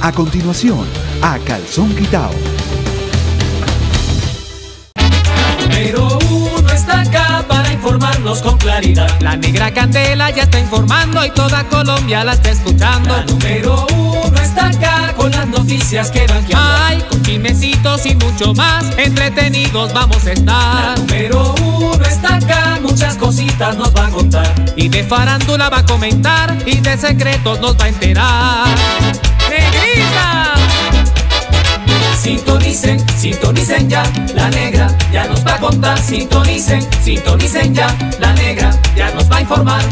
A continuación, A Calzón Quitao. Número 1 está acá para informarnos con claridad. La Negra Candela ya está informando y toda Colombia la está escuchando. La número 1 está acá con las noticias que dan que hablar. Ay, con chismecitos y mucho más, entretenidos vamos a estar. La número 1 está acá, muchas cositas nos va a contar. Y de farándula va a comentar y de secretos nos va a enterar. ¡Negrita! Sintonicen, sintonicen ya, la Negra ya nos va a contar. Sintonicen, sintonicen ya, la Negra ya nos va a informar.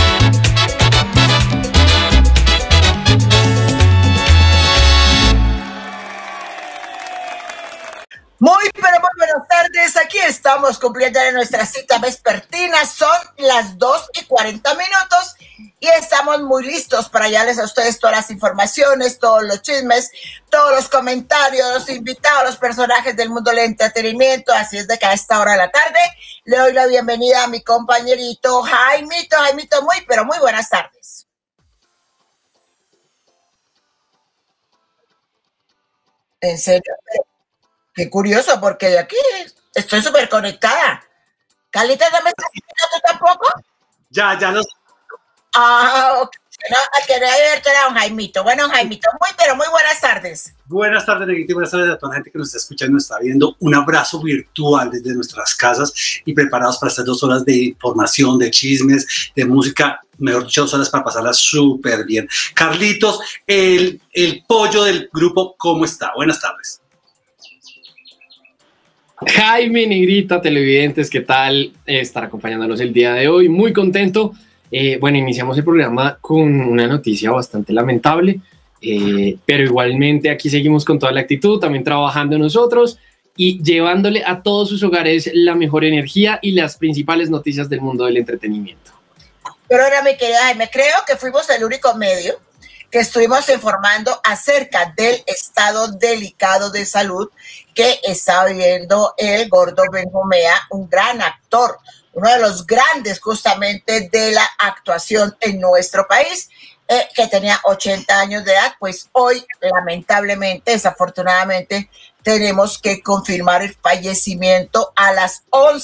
Muy, pero muy buenas tardes. Aquí estamos cumpliendo nuestra cita vespertina. Son las 2:40 y estamos muy listos para darles a ustedes todas las informaciones, todos los chismes, todos los comentarios, los invitados, los personajes del mundo del entretenimiento. Así es de que a esta hora de la tarde le doy la bienvenida a mi compañerito Jaimito. Jaimito, muy, pero muy buenas tardes. En serio, qué curioso, porque de aquí estoy súper conectada. Carlita, ¿no me estás escuchando tú tampoco? Ya los... Ah, ok. No, quería verte a don Jaimito. Bueno, Jaimito, muy, pero muy buenas tardes. Buenas tardes, Negrita, y buenas tardes a toda la gente que nos está escuchando, nos está viendo. Un abrazo virtual desde nuestras casas y preparados para estas 2 horas de información, de chismes, de música, mejor dicho, 2 horas para pasarla súper bien. Carlitos, el pollo del grupo, ¿cómo está? Buenas tardes. Jaime, Negrita, televidentes, ¿qué tal estar acompañándonos el día de hoy? Muy contento. Bueno, iniciamos el programa con una noticia bastante lamentable, pero igualmente aquí seguimos con toda la actitud, también trabajando nosotros y llevándole a todos sus hogares la mejor energía y las principales noticias del mundo del entretenimiento. Pero ahora, mi querida Jaime, creo que fuimos el único medio que estuvimos informando acerca del estado delicado de salud que está viviendo el gordo Benjumea, un gran actor, uno de los grandes justamente de la actuación en nuestro país, que tenía 80 años de edad. Pues hoy, lamentablemente, desafortunadamente, tenemos que confirmar el fallecimiento a las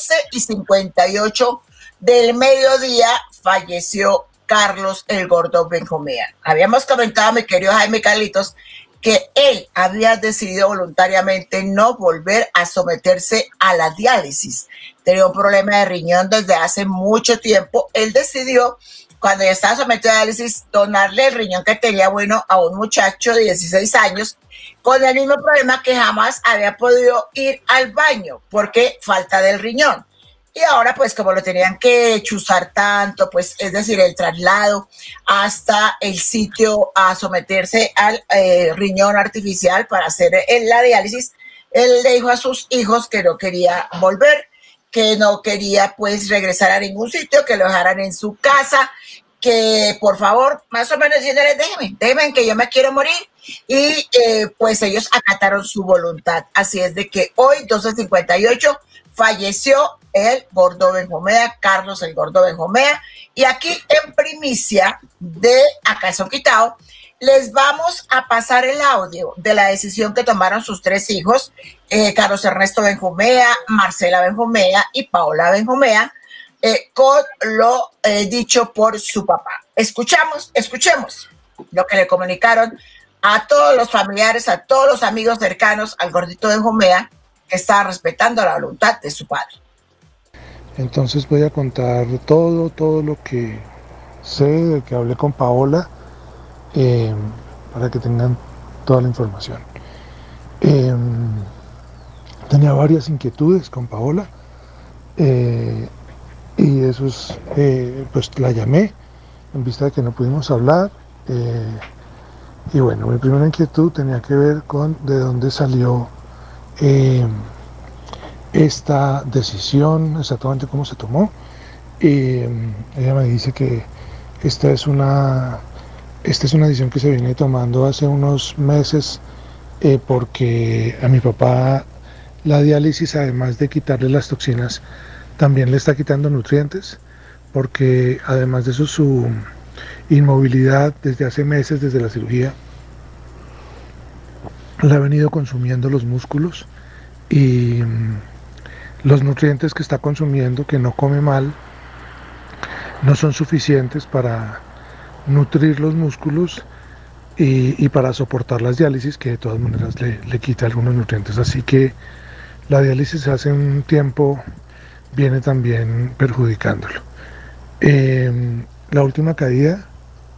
11:58 del mediodía. Falleció Carlos el Gordo Benjumea. Habíamos comentado, mi querido Jaime Carlitos, que él había decidido voluntariamente no volver a someterse a la diálisis. Tenía un problema de riñón desde hace mucho tiempo. Él decidió, cuando ya estaba sometido a diálisis, donarle el riñón que tenía bueno a un muchacho de 16 años con el mismo problema, que jamás había podido ir al baño porque falta del riñón. Y ahora, pues, como lo tenían que chuzar tanto, pues, es decir, el traslado hasta el sitio a someterse al riñón artificial para hacer la diálisis, él le dijo a sus hijos que no quería volver, que no quería, pues, regresar a ningún sitio, que lo dejaran en su casa, que, por favor, más o menos diciéndoles, déjenme que yo me quiero morir. Y, pues, ellos acataron su voluntad. Así es de que hoy, 12:58, falleció el Gordo Benjumea, Carlos el Gordo Benjumea. Y aquí en primicia de A Calzón Quitao les vamos a pasar el audio de la decisión que tomaron sus 3 hijos, Carlos Ernesto Benjumea, Marcela Benjumea y Paola Benjumea, con lo dicho por su papá. Escuchemos lo que le comunicaron a todos los familiares, a todos los amigos cercanos al gordito Benjumea, que está respetando la voluntad de su padre. Entonces voy a contar todo lo que sé, de que hablé con Paola, para que tengan toda la información. Tenía varias inquietudes con Paola, y esos, pues la llamé en vista de que no pudimos hablar, y bueno, mi primera inquietud tenía que ver con de dónde salió esta decisión, exactamente cómo se tomó. Ella me dice que esta es una decisión que se viene tomando hace unos meses, porque a mi papá la diálisis, además de quitarle las toxinas, también le está quitando nutrientes, porque además de eso su inmovilidad desde hace meses, desde la cirugía, le ha venido consumiendo los músculos y los nutrientes que está consumiendo, que no come mal, no son suficientes para nutrir los músculos y para soportar las diálisis, que de todas maneras le quita algunos nutrientes. Así que la diálisis hace un tiempo viene también perjudicándolo. La última caída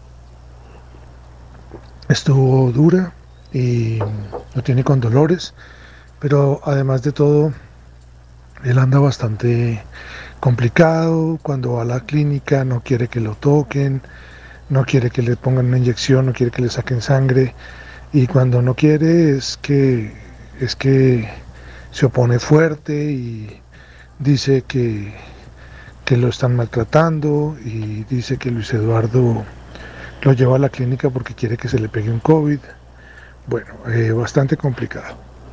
estuvo dura y lo tiene con dolores, pero además de todo, él anda bastante complicado. Cuando va a la clínica no quiere que lo toquen, no quiere que le pongan una inyección, no quiere que le saquen sangre, y cuando no quiere es que se opone fuerte y dice que lo están maltratando, y dice que Luis Eduardo lo lleva a la clínica porque quiere que se le pegue un COVID. Bueno, bastante complicado.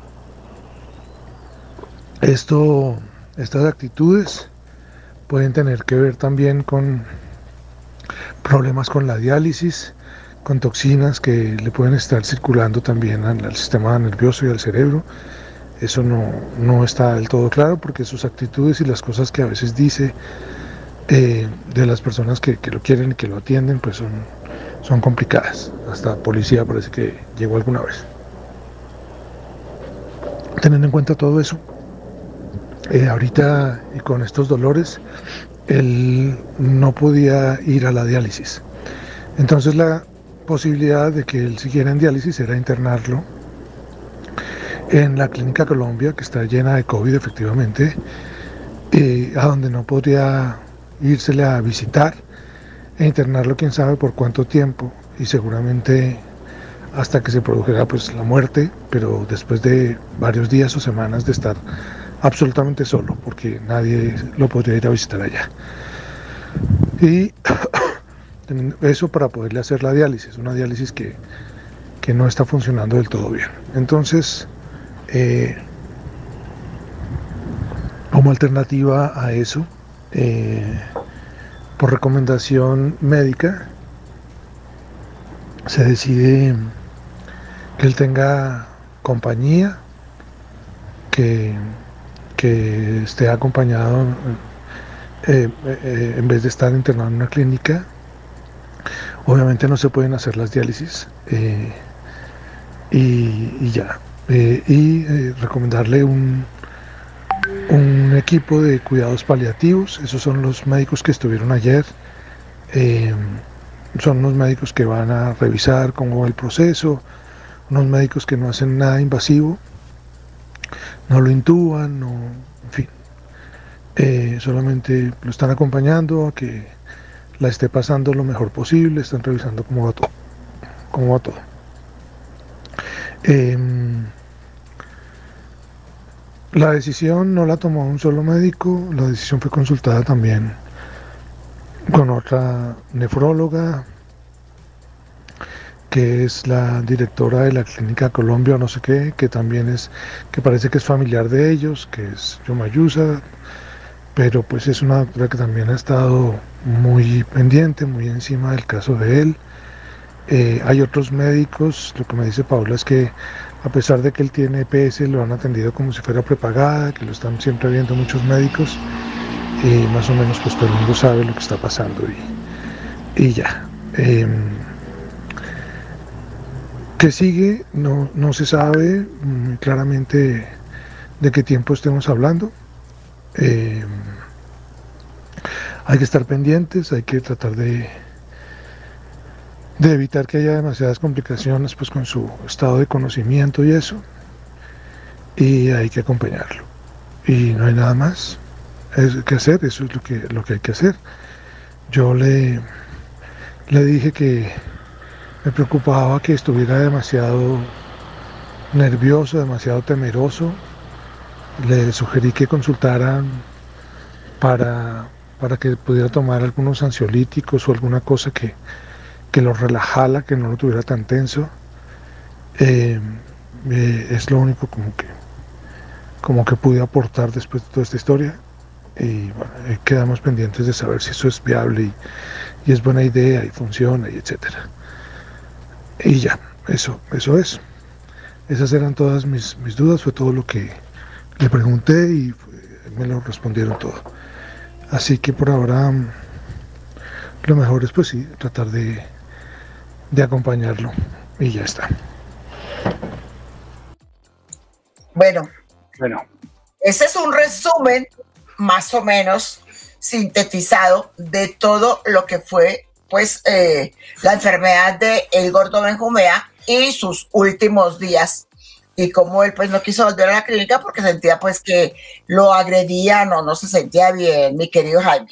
Estas actitudes pueden tener que ver también con problemas con la diálisis, con toxinas que le pueden estar circulando también al sistema nervioso y al cerebro. Eso no está del todo claro, porque sus actitudes y las cosas que a veces dice de las personas que lo quieren y que lo atienden, pues son complicadas. Hasta policía parece que llegó alguna vez. Teniendo en cuenta todo eso, ahorita y con estos dolores, él no podía ir a la diálisis. Entonces la posibilidad de que él siguiera en diálisis era internarlo en la Clínica Colombia, que está llena de COVID efectivamente, a donde no podría írsele a visitar e internarlo quién sabe por cuánto tiempo, y seguramente hasta que se produjera pues la muerte, pero después de varios días o semanas de estar absolutamente solo, porque nadie lo podría ir a visitar allá. Y eso para poderle hacer la diálisis, una diálisis que no está funcionando del todo bien. Entonces, como alternativa a eso, por recomendación médica, se decide que él tenga compañía, que esté acompañado en vez de estar internado en una clínica. Obviamente no se pueden hacer las diálisis y ya. Recomendarle un equipo de cuidados paliativos. Esos son los médicos que estuvieron ayer. Son unos médicos que van a revisar cómo va el proceso, unos médicos que no hacen nada invasivo, no lo intuban, en fin, solamente lo están acompañando a que la esté pasando lo mejor posible, están revisando cómo va todo. La decisión no la tomó un solo médico, la decisión fue consultada también con otra nefróloga, que es la directora de la Clínica Colombia o no sé qué, que también que parece que es familiar de ellos, que es Yomayusa, pero pues es una doctora que también ha estado muy pendiente, muy encima del caso de él. Hay otros médicos, lo que me dice Paula es que a pesar de que él tiene EPS, lo han atendido como si fuera prepagada, que lo están siempre viendo muchos médicos, y más o menos pues todo el mundo sabe lo que está pasando y ya. ¿Qué sigue? No se sabe claramente de qué tiempo estemos hablando. Hay que estar pendientes, hay que tratar de evitar que haya demasiadas complicaciones pues con su estado de conocimiento y eso, y hay que acompañarlo, y no hay nada más que hacer. Eso es lo que hay que hacer. Yo le dije que me preocupaba que estuviera demasiado nervioso, demasiado temeroso. Le sugerí que consultaran para que pudiera tomar algunos ansiolíticos o alguna cosa que lo relajara, que no lo tuviera tan tenso. Es lo único como que pude aportar después de toda esta historia, y bueno, quedamos pendientes de saber si eso es viable y es buena idea y funciona y etcétera. Y ya, eso es. Esas eran todas mis dudas, fue todo lo que le pregunté y me lo respondieron todo. Así que por ahora lo mejor es pues sí, tratar de acompañarlo y ya está. Bueno, Bueno, ese es un resumen más o menos sintetizado de todo lo que fue pues la enfermedad de el gordo Benjumea y sus últimos días, y cómo él pues no quiso volver a la clínica porque sentía pues que lo agredían o no se sentía bien, mi querido Jaime.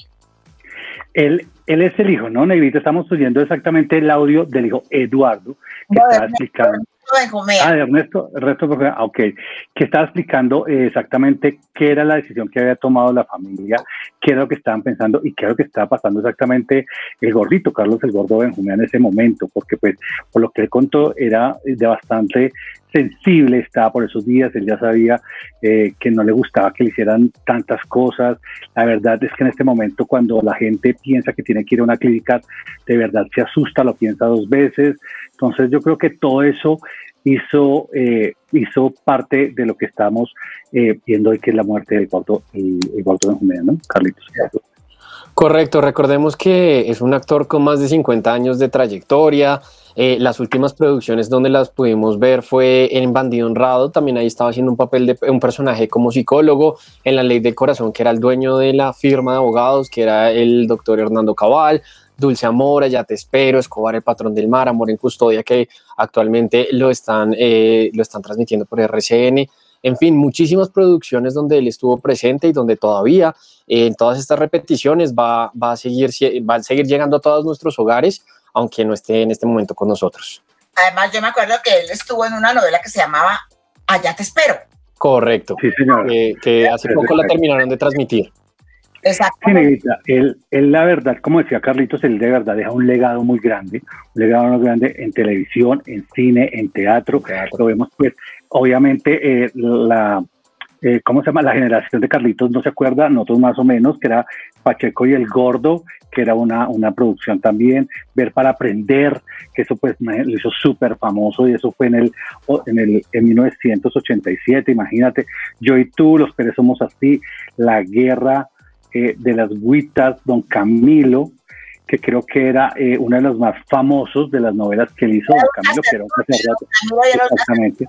Él es el hijo, ¿no, Negrita? Estamos oyendo exactamente el audio del hijo Eduardo, que No, estaba explicando. Benjumea. Ah, de Ernesto Benjumea, ok. Que estaba explicando exactamente qué era la decisión que había tomado la familia, qué era lo que estaban pensando y qué era lo que estaba pasando exactamente el gordito, Carlos el Gordo Benjumea en ese momento, porque pues por lo que él contó era de bastante sensible, estaba por esos días, él ya sabía que no le gustaba que le hicieran tantas cosas. La verdad es que en este momento cuando la gente piensa que tiene que ir a una clínica, de verdad se asusta, lo piensa dos veces. Entonces yo creo que todo eso hizo parte de lo que estamos viendo hoy, que es la muerte del gordo Benjumea, ¿no, Carlitos? Correcto, recordemos que es un actor con más de 50 años de trayectoria. Las últimas producciones donde las pudimos ver fue en Bandido Honrado, también ahí estaba haciendo un papel de un personaje como psicólogo, en La Ley del Corazón, que era el dueño de la firma de abogados, que era el doctor Hernando Cabal, Dulce Amor, Ya te espero, Escobar, El patrón del mar, Amor en custodia, que actualmente lo están transmitiendo por RCN. En fin, muchísimas producciones donde él estuvo presente y donde todavía en todas estas repeticiones va a seguir llegando a todos nuestros hogares, aunque no esté en este momento con nosotros. Además, yo me acuerdo que él estuvo en una novela que se llamaba Allá te espero. Correcto. Sí, señor. Que hace poco la terminaron de transmitir. Exactamente. Sí, él la verdad, como decía Carlitos, él de verdad deja un legado muy grande en televisión, en cine, en teatro. Lo vemos pues, obviamente, ¿cómo se llama? La generación de Carlitos no se acuerda, nosotros más o menos, que era Pacheco y el Gordo, que era una producción también, Ver para Aprender, que eso pues lo hizo súper famoso, y eso fue en 1987, imagínate, Yo y tú, Los Pérez Somos Así, La Guerra de las Huitas, Don Camilo, que creo que era uno de los más famosos de las novelas que él hizo, Don Camilo, que era un sacerdote. Exactamente.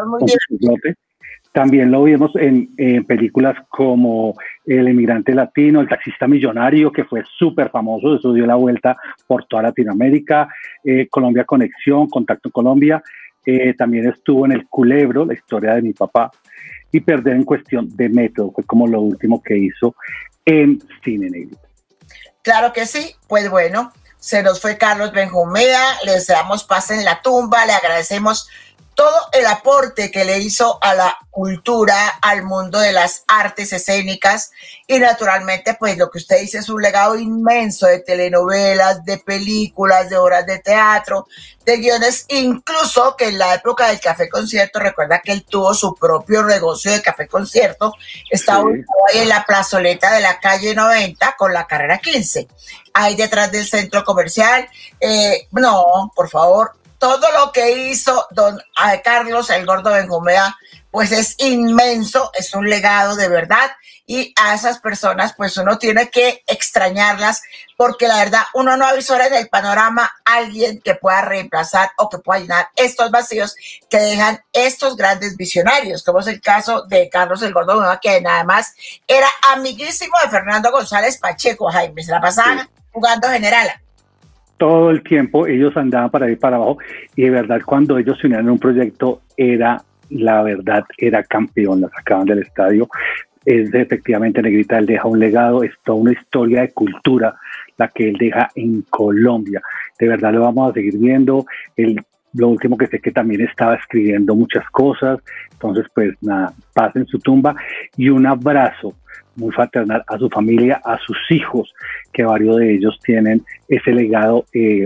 También lo vimos en películas como El Emigrante Latino, El Taxista Millonario, que fue súper famoso, eso dio la vuelta por toda Latinoamérica, Colombia Conexión, Contacto Colombia, también estuvo en El Culebro, La historia de mi papá, y Perder en cuestión de método, fue como lo último que hizo en cine negro. Claro que sí, pues bueno, se nos fue Carlos Benjumea, le deseamos paz en la tumba, le agradecemos todo el aporte que le hizo a la cultura, al mundo de las artes escénicas, y naturalmente pues lo que usted dice es un legado inmenso de telenovelas, de películas, de obras de teatro, de guiones, incluso que en la época del Café Concierto, recuerda que él tuvo su propio negocio de Café Concierto, estaba ubicado ahí en la plazoleta de la calle 90 con la carrera 15, ahí detrás del centro comercial. No, por favor, todo lo que hizo don Carlos el Gordo Benjumea, pues es inmenso, es un legado de verdad, y a esas personas pues uno tiene que extrañarlas, porque la verdad uno no avisora en el panorama a alguien que pueda reemplazar o que pueda llenar estos vacíos que dejan estos grandes visionarios, como es el caso de Carlos el Gordo Benjumea, que además era amiguísimo de Fernando González Pacheco, Jaime, se la pasaban jugando generala. Todo el tiempo ellos andaban para ir para abajo, y de verdad cuando ellos se unían en un proyecto era campeón, la sacaban del estadio. Efectivamente, Negrita, él deja un legado, es toda una historia de cultura la que él deja en Colombia. De verdad lo vamos a seguir viendo. Lo último que sé que también estaba escribiendo muchas cosas, entonces pues nada, paz en su tumba, y un abrazo muy fraternal a su familia, a sus hijos, que varios de ellos tienen ese legado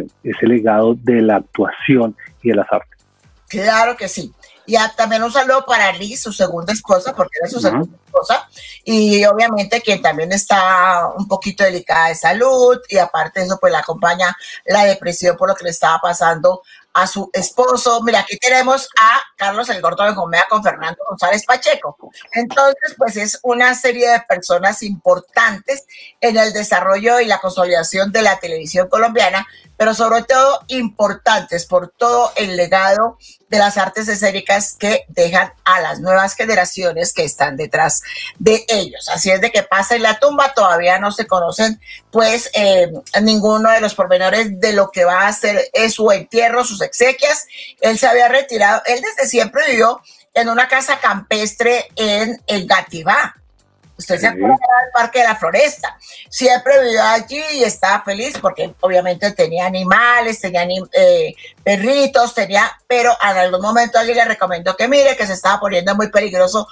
de la actuación y de las artes. Claro que sí. Y también un saludo para Liz, su segunda esposa, porque era su segunda esposa, y obviamente quien también está un poquito delicada de salud, y aparte de eso pues la acompaña la depresión por lo que le estaba pasando a su esposo. Mira, aquí tenemos a Carlos el Gordo Benjumea con Fernando González Pacheco. Entonces, pues es una serie de personas importantes en el desarrollo y la consolidación de la televisión colombiana, pero sobre todo importantes por todo el legado de las artes escénicas que dejan a las nuevas generaciones que están detrás de ellos. Así es de que pasa en la tumba, todavía no se conocen pues ninguno de los pormenores de lo que va a ser su entierro, sus exequias. Él se había retirado, él desde siempre vivió en una casa campestre en el Gativá. Usted se acuerda del Parque de la Floresta. Siempre vivió allí y estaba feliz porque obviamente tenía animales, tenía perritos, pero en algún momento alguien le recomendó que mire que se estaba poniendo muy peligroso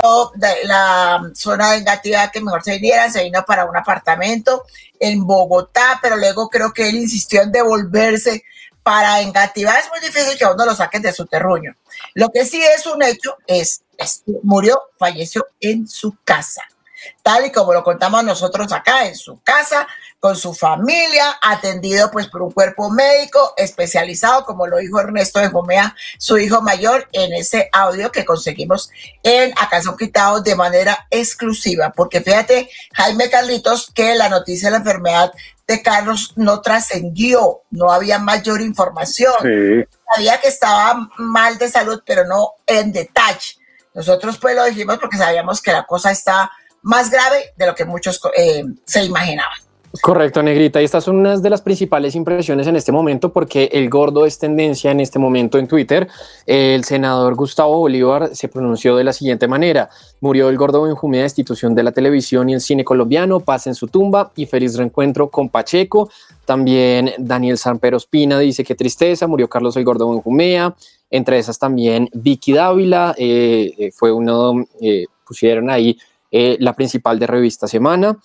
la zona de Engativá, que mejor se viniera. Se vino para un apartamento en Bogotá, pero luego creo que él insistió en devolverse para Engativá. Es muy difícil que a uno lo saquen de su terruño. Lo que sí es un hecho es falleció en su casa, tal y como lo contamos nosotros acá, en su casa, con su familia, atendido pues por un cuerpo médico especializado, como lo dijo Ernesto Benjumea, su hijo mayor, en ese audio que conseguimos A Calzón Quitado de manera exclusiva, porque fíjate, Jaime Carlitos, que la noticia de la enfermedad de Carlos no trascendió, no había mayor información. Sí. Sabía que estaba mal de salud, pero no en detalle. Nosotros pues lo dijimos porque sabíamos que la cosa está más grave de lo que muchos se imaginaban. Correcto, Negrita. Y estas son unas de las principales impresiones en este momento, porque el gordo es tendencia en este momento en Twitter. El senador Gustavo Bolívar se pronunció de la siguiente manera: murió el Gordo Benjumea, institución de la televisión y el cine colombiano, paz en su tumba y feliz reencuentro con Pacheco. También Daniel Samper Ospina dice: qué tristeza, murió Carlos el Gordo Benjumea. Entre esas también Vicky Dávila, fue uno, pusieron ahí la principal de Revista Semana.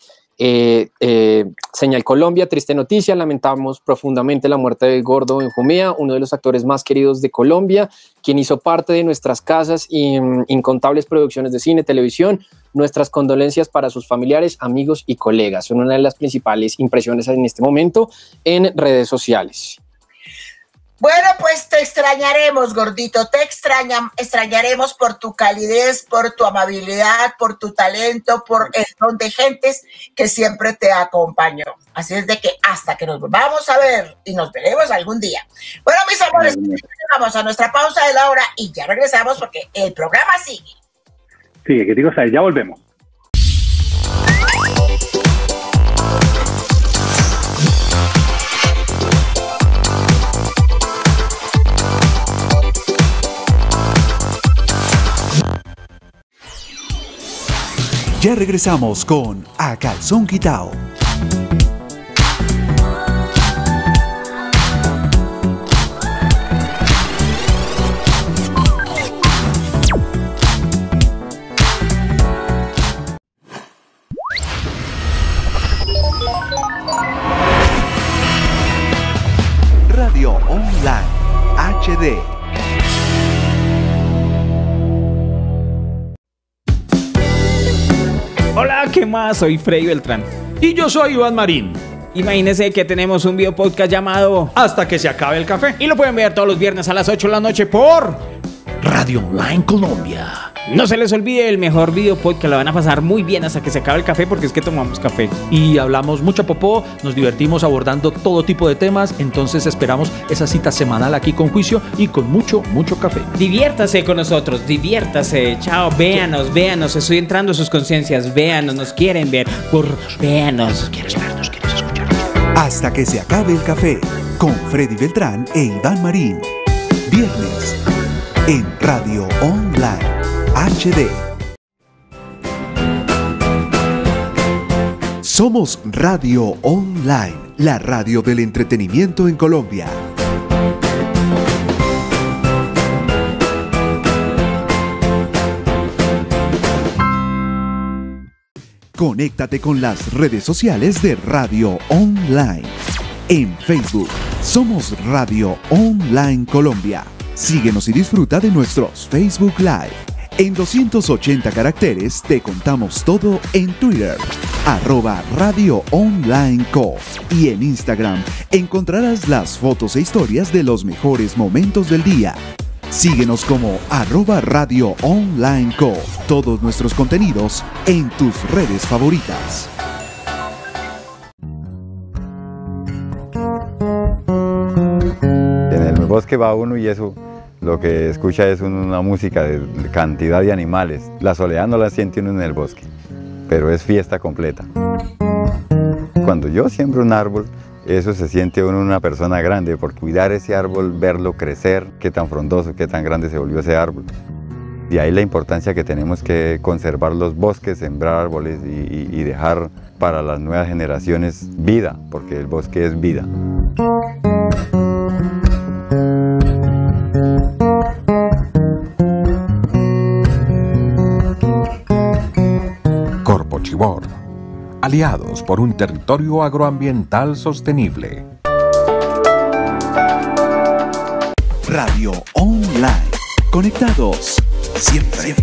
Señal Colombia, triste noticia, lamentamos profundamente la muerte del Gordo Benjumea, uno de los actores más queridos de Colombia, quien hizo parte de nuestras casas y incontables producciones de cine, televisión. Nuestras condolencias para sus familiares, amigos y colegas. Son una de las principales impresiones en este momento en redes sociales. Bueno, pues te extrañaremos, gordito, te extrañaremos por tu calidez, por tu amabilidad, por tu talento, por el don de gentes que siempre te acompañó. Así es de que hasta que nos volvamos a ver y nos veremos algún día. Bueno, mis amores, vamos a nuestra pausa de la hora y ya regresamos porque el programa sigue. Sí, que digo, ya volvemos. Ya regresamos con A Calzón Quitado. Radio Online HD. Hola, ¿qué más? Soy Freddy Beltrán. Y yo soy Iván Marín. Imagínense que tenemos un video podcast llamado Hasta que se acabe el café. Y lo pueden ver todos los viernes a las 8 de la noche por Radio Online Colombia. No se les olvide el mejor video podcast, la van a pasar muy bien hasta que se acabe el café, porque es que tomamos café. Y hablamos mucha popó, nos divertimos abordando todo tipo de temas, entonces esperamos esa cita semanal aquí con Juicio y con mucho café. Diviértase con nosotros, diviértase, chao, véanos, estoy entrando a sus conciencias, véanos, nos quieren ver, véanos. Nos quieres ver, nos quieres escuchar. Hasta que se acabe el café, con Freddy Beltrán e Iván Marín. Viernes, en Radio Online HD. Somos Radio Online, la radio del entretenimiento en Colombia. Conéctate con las redes sociales de Radio Online. En Facebook, somos Radio Online Colombia. Síguenos y disfruta de nuestros Facebook Live. En 280 caracteres te contamos todo en Twitter. @radioonlineco, y en Instagram encontrarás las fotos e historias de los mejores momentos del día. Síguenos como @radioonlineco, todos nuestros contenidos en tus redes favoritas. En el bosque va uno y eso lo que escucha es una música de cantidad de animales. La soledad no la siente uno en el bosque, pero es fiesta completa. Cuando yo siembro un árbol, eso se siente uno una persona grande, por cuidar ese árbol, verlo crecer, qué tan frondoso, qué tan grande se volvió ese árbol. Y ahí la importancia que tenemos que conservar los bosques, sembrar árboles y dejar para las nuevas generaciones vida, porque el bosque es vida. Corpochibor, aliados por un territorio agroambiental sostenible. Radio Online, conectados siempre.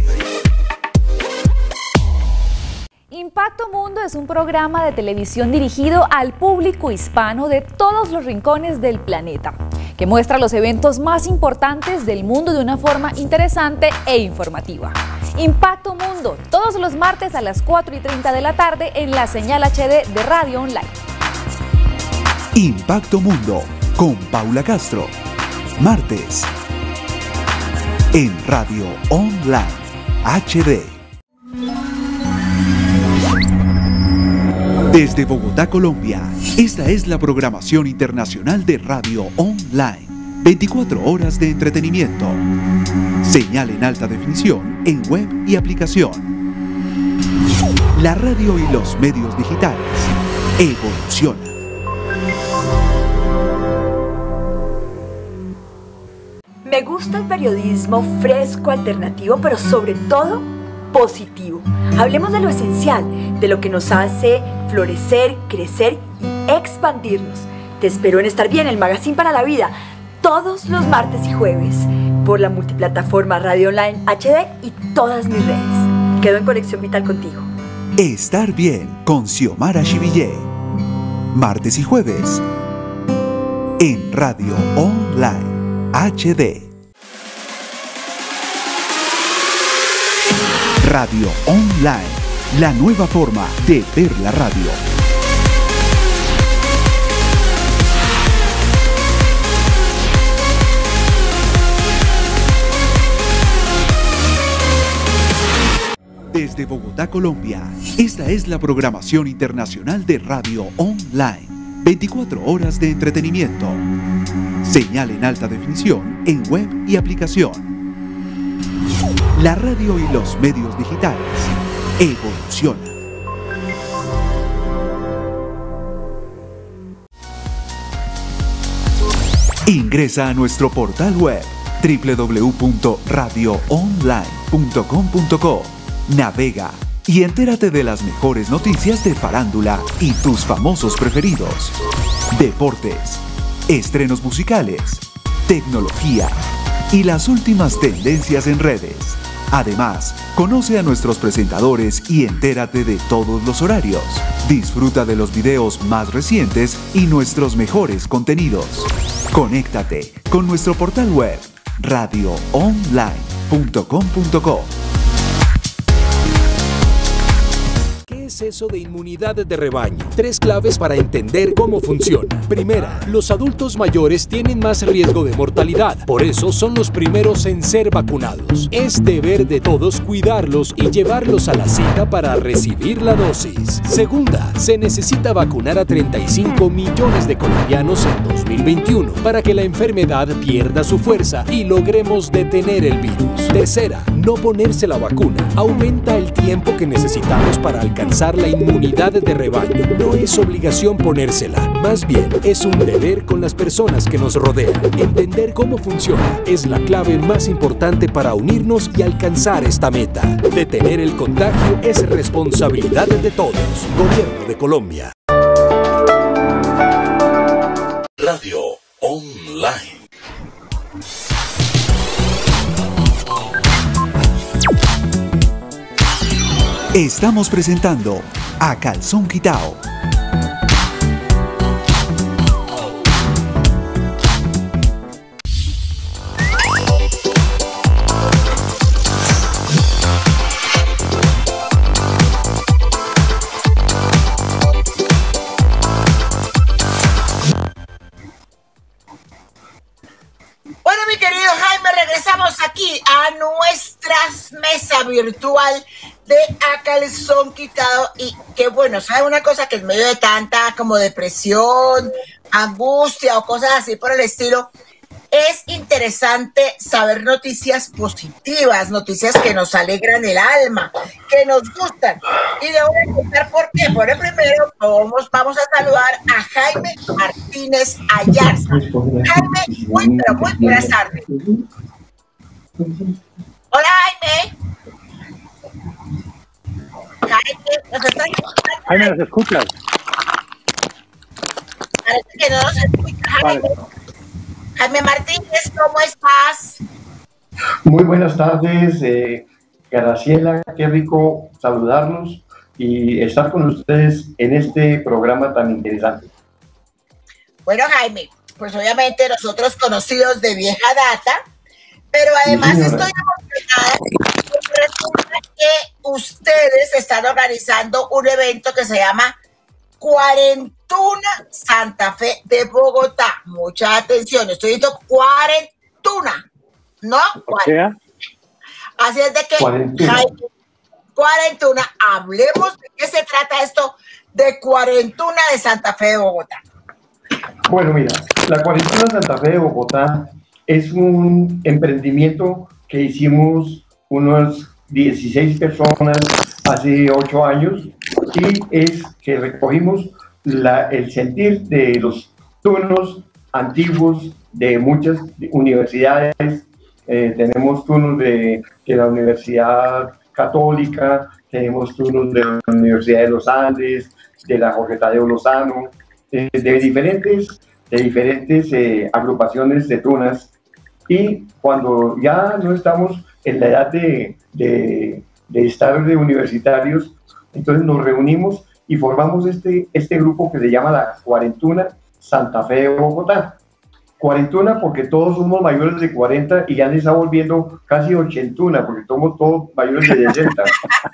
Impacto Mundo es un programa de televisión dirigido al público hispano de todos los rincones del planeta, que muestra los eventos más importantes del mundo de una forma interesante e informativa. Impacto Mundo, todos los martes a las 4:30 de la tarde en la señal HD de Radio Online. Impacto Mundo con Paula Castro, martes en Radio Online HD. Desde Bogotá, Colombia, esta es la programación internacional de Radio Online. 24 horas de entretenimiento. Señal en alta definición en web y aplicación. La radio y los medios digitales evolucionan. Me gusta el periodismo fresco, alternativo, pero sobre todo positivo. Hablemos de lo esencial, de lo que nos hace florecer, crecer y expandirnos. Te espero en Estar Bien, el magazine para la vida, todos los martes y jueves, por la multiplataforma Radio Online HD y todas mis redes. Quedo en conexión vital contigo. Estar Bien con Xiomara Chivillé, martes y jueves, en Radio Online HD. Radio Online, la nueva forma de ver la radio. Desde Bogotá, Colombia, esta es la programación internacional de Radio Online. 24 horas de entretenimiento. Señal en alta definición en web y aplicación. La radio y los medios digitales evolucionan. Ingresa a nuestro portal web www.radioonline.com.co. Navega y entérate de las mejores noticias de farándula y tus famosos preferidos. Deportes, estrenos musicales, tecnología y las últimas tendencias en redes. Además, conoce a nuestros presentadores y entérate de todos los horarios. Disfruta de los videos más recientes y nuestros mejores contenidos. Conéctate con nuestro portal web radioonline.com.co. ¿Qué es eso de inmunidad de rebaño? 3 claves para entender cómo funciona. Primera, los adultos mayores tienen más riesgo de mortalidad, por eso son los primeros en ser vacunados. Es deber de todos cuidarlos y llevarlos a la cita para recibir la dosis. Segunda, se necesita vacunar a 35 millones de colombianos en 2021 para que la enfermedad pierda su fuerza y logremos detener el virus. Tercera, no ponerse la vacuna aumenta el tiempo que necesitamos para alcanzar la inmunidad de rebaño. No es obligación ponérsela, más bien es un deber con las personas que nos rodean. Entender cómo funciona es la clave más importante para unirnos y alcanzar esta meta. Detener el contagio es responsabilidad de todos. Gobierno de Colombia. Radio Online. Estamos presentando a calzón quitao. Bueno, mi querido Jaime, regresamos aquí a nuestra mesa virtual de A Calzón Quitado. Y qué bueno, ¿sabe una cosa? Que en medio de tanta como depresión, angustia o cosas así por el estilo, es interesante saber noticias positivas, noticias que nos alegran el alma, que nos gustan. Y le voy a contar por qué. Bueno, primero vamos a saludar a Jaime Martínez Ayarza. Jaime, muy buenas tardes. Hola, Jaime. Jaime, ¿nos escuchas? Parece que no nos escucha, Jaime. Vale. Jaime Martínez, ¿cómo estás? Muy buenas tardes, Graciela, qué rico saludarlos y estar con ustedes en este programa tan interesante. Bueno, Jaime, pues obviamente nosotros conocidos de vieja data, pero además Sí, estoy emocionada porque resulta que ustedes están organizando un evento que se llama Cuarentuna Santa Fe de Bogotá. Mucha atención, estoy diciendo cuarentuna, ¿no? sea, Así es de que, Cuarentuna. Jaime, cuarentuna, hablemos de qué se trata esto de Cuarentuna de Santa Fe de Bogotá. Bueno, mira, la Cuarentuna Santa Fe de Bogotá es un emprendimiento que hicimos unos 16 personas hace 8 años y es que recogimos el sentir de los turnos antiguos de muchas universidades. Tenemos turnos de la Universidad Católica, tenemos turnos de la Universidad de los Andes, de la Jorge Tadeo Lozano, de diferentes agrupaciones de tunas. Y cuando ya no estamos en la edad de estar de universitarios, entonces nos reunimos y formamos este grupo que se llama la Cuarentuna Santa Fe de Bogotá. Cuarentuna porque todos somos mayores de 40 y ya se está volviendo casi ochentuna porque somos todos mayores de 60.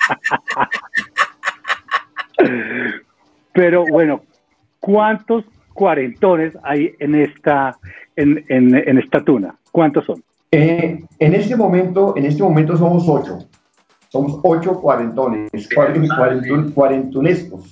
pero bueno, ¿cuántos cuarentones hay en esta tuna? ¿Cuántos son? En este momento somos 8. Somos 8 cuarentones, cuarentunescos.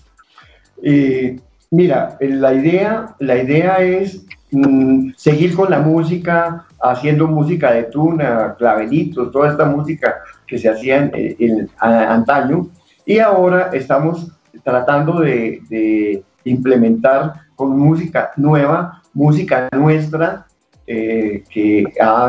Mira, la idea es seguir con la música, haciendo música de tuna, clavelitos, toda esta música que se hacía antaño. Y ahora estamos tratando de implementar con música nueva, música nuestra, que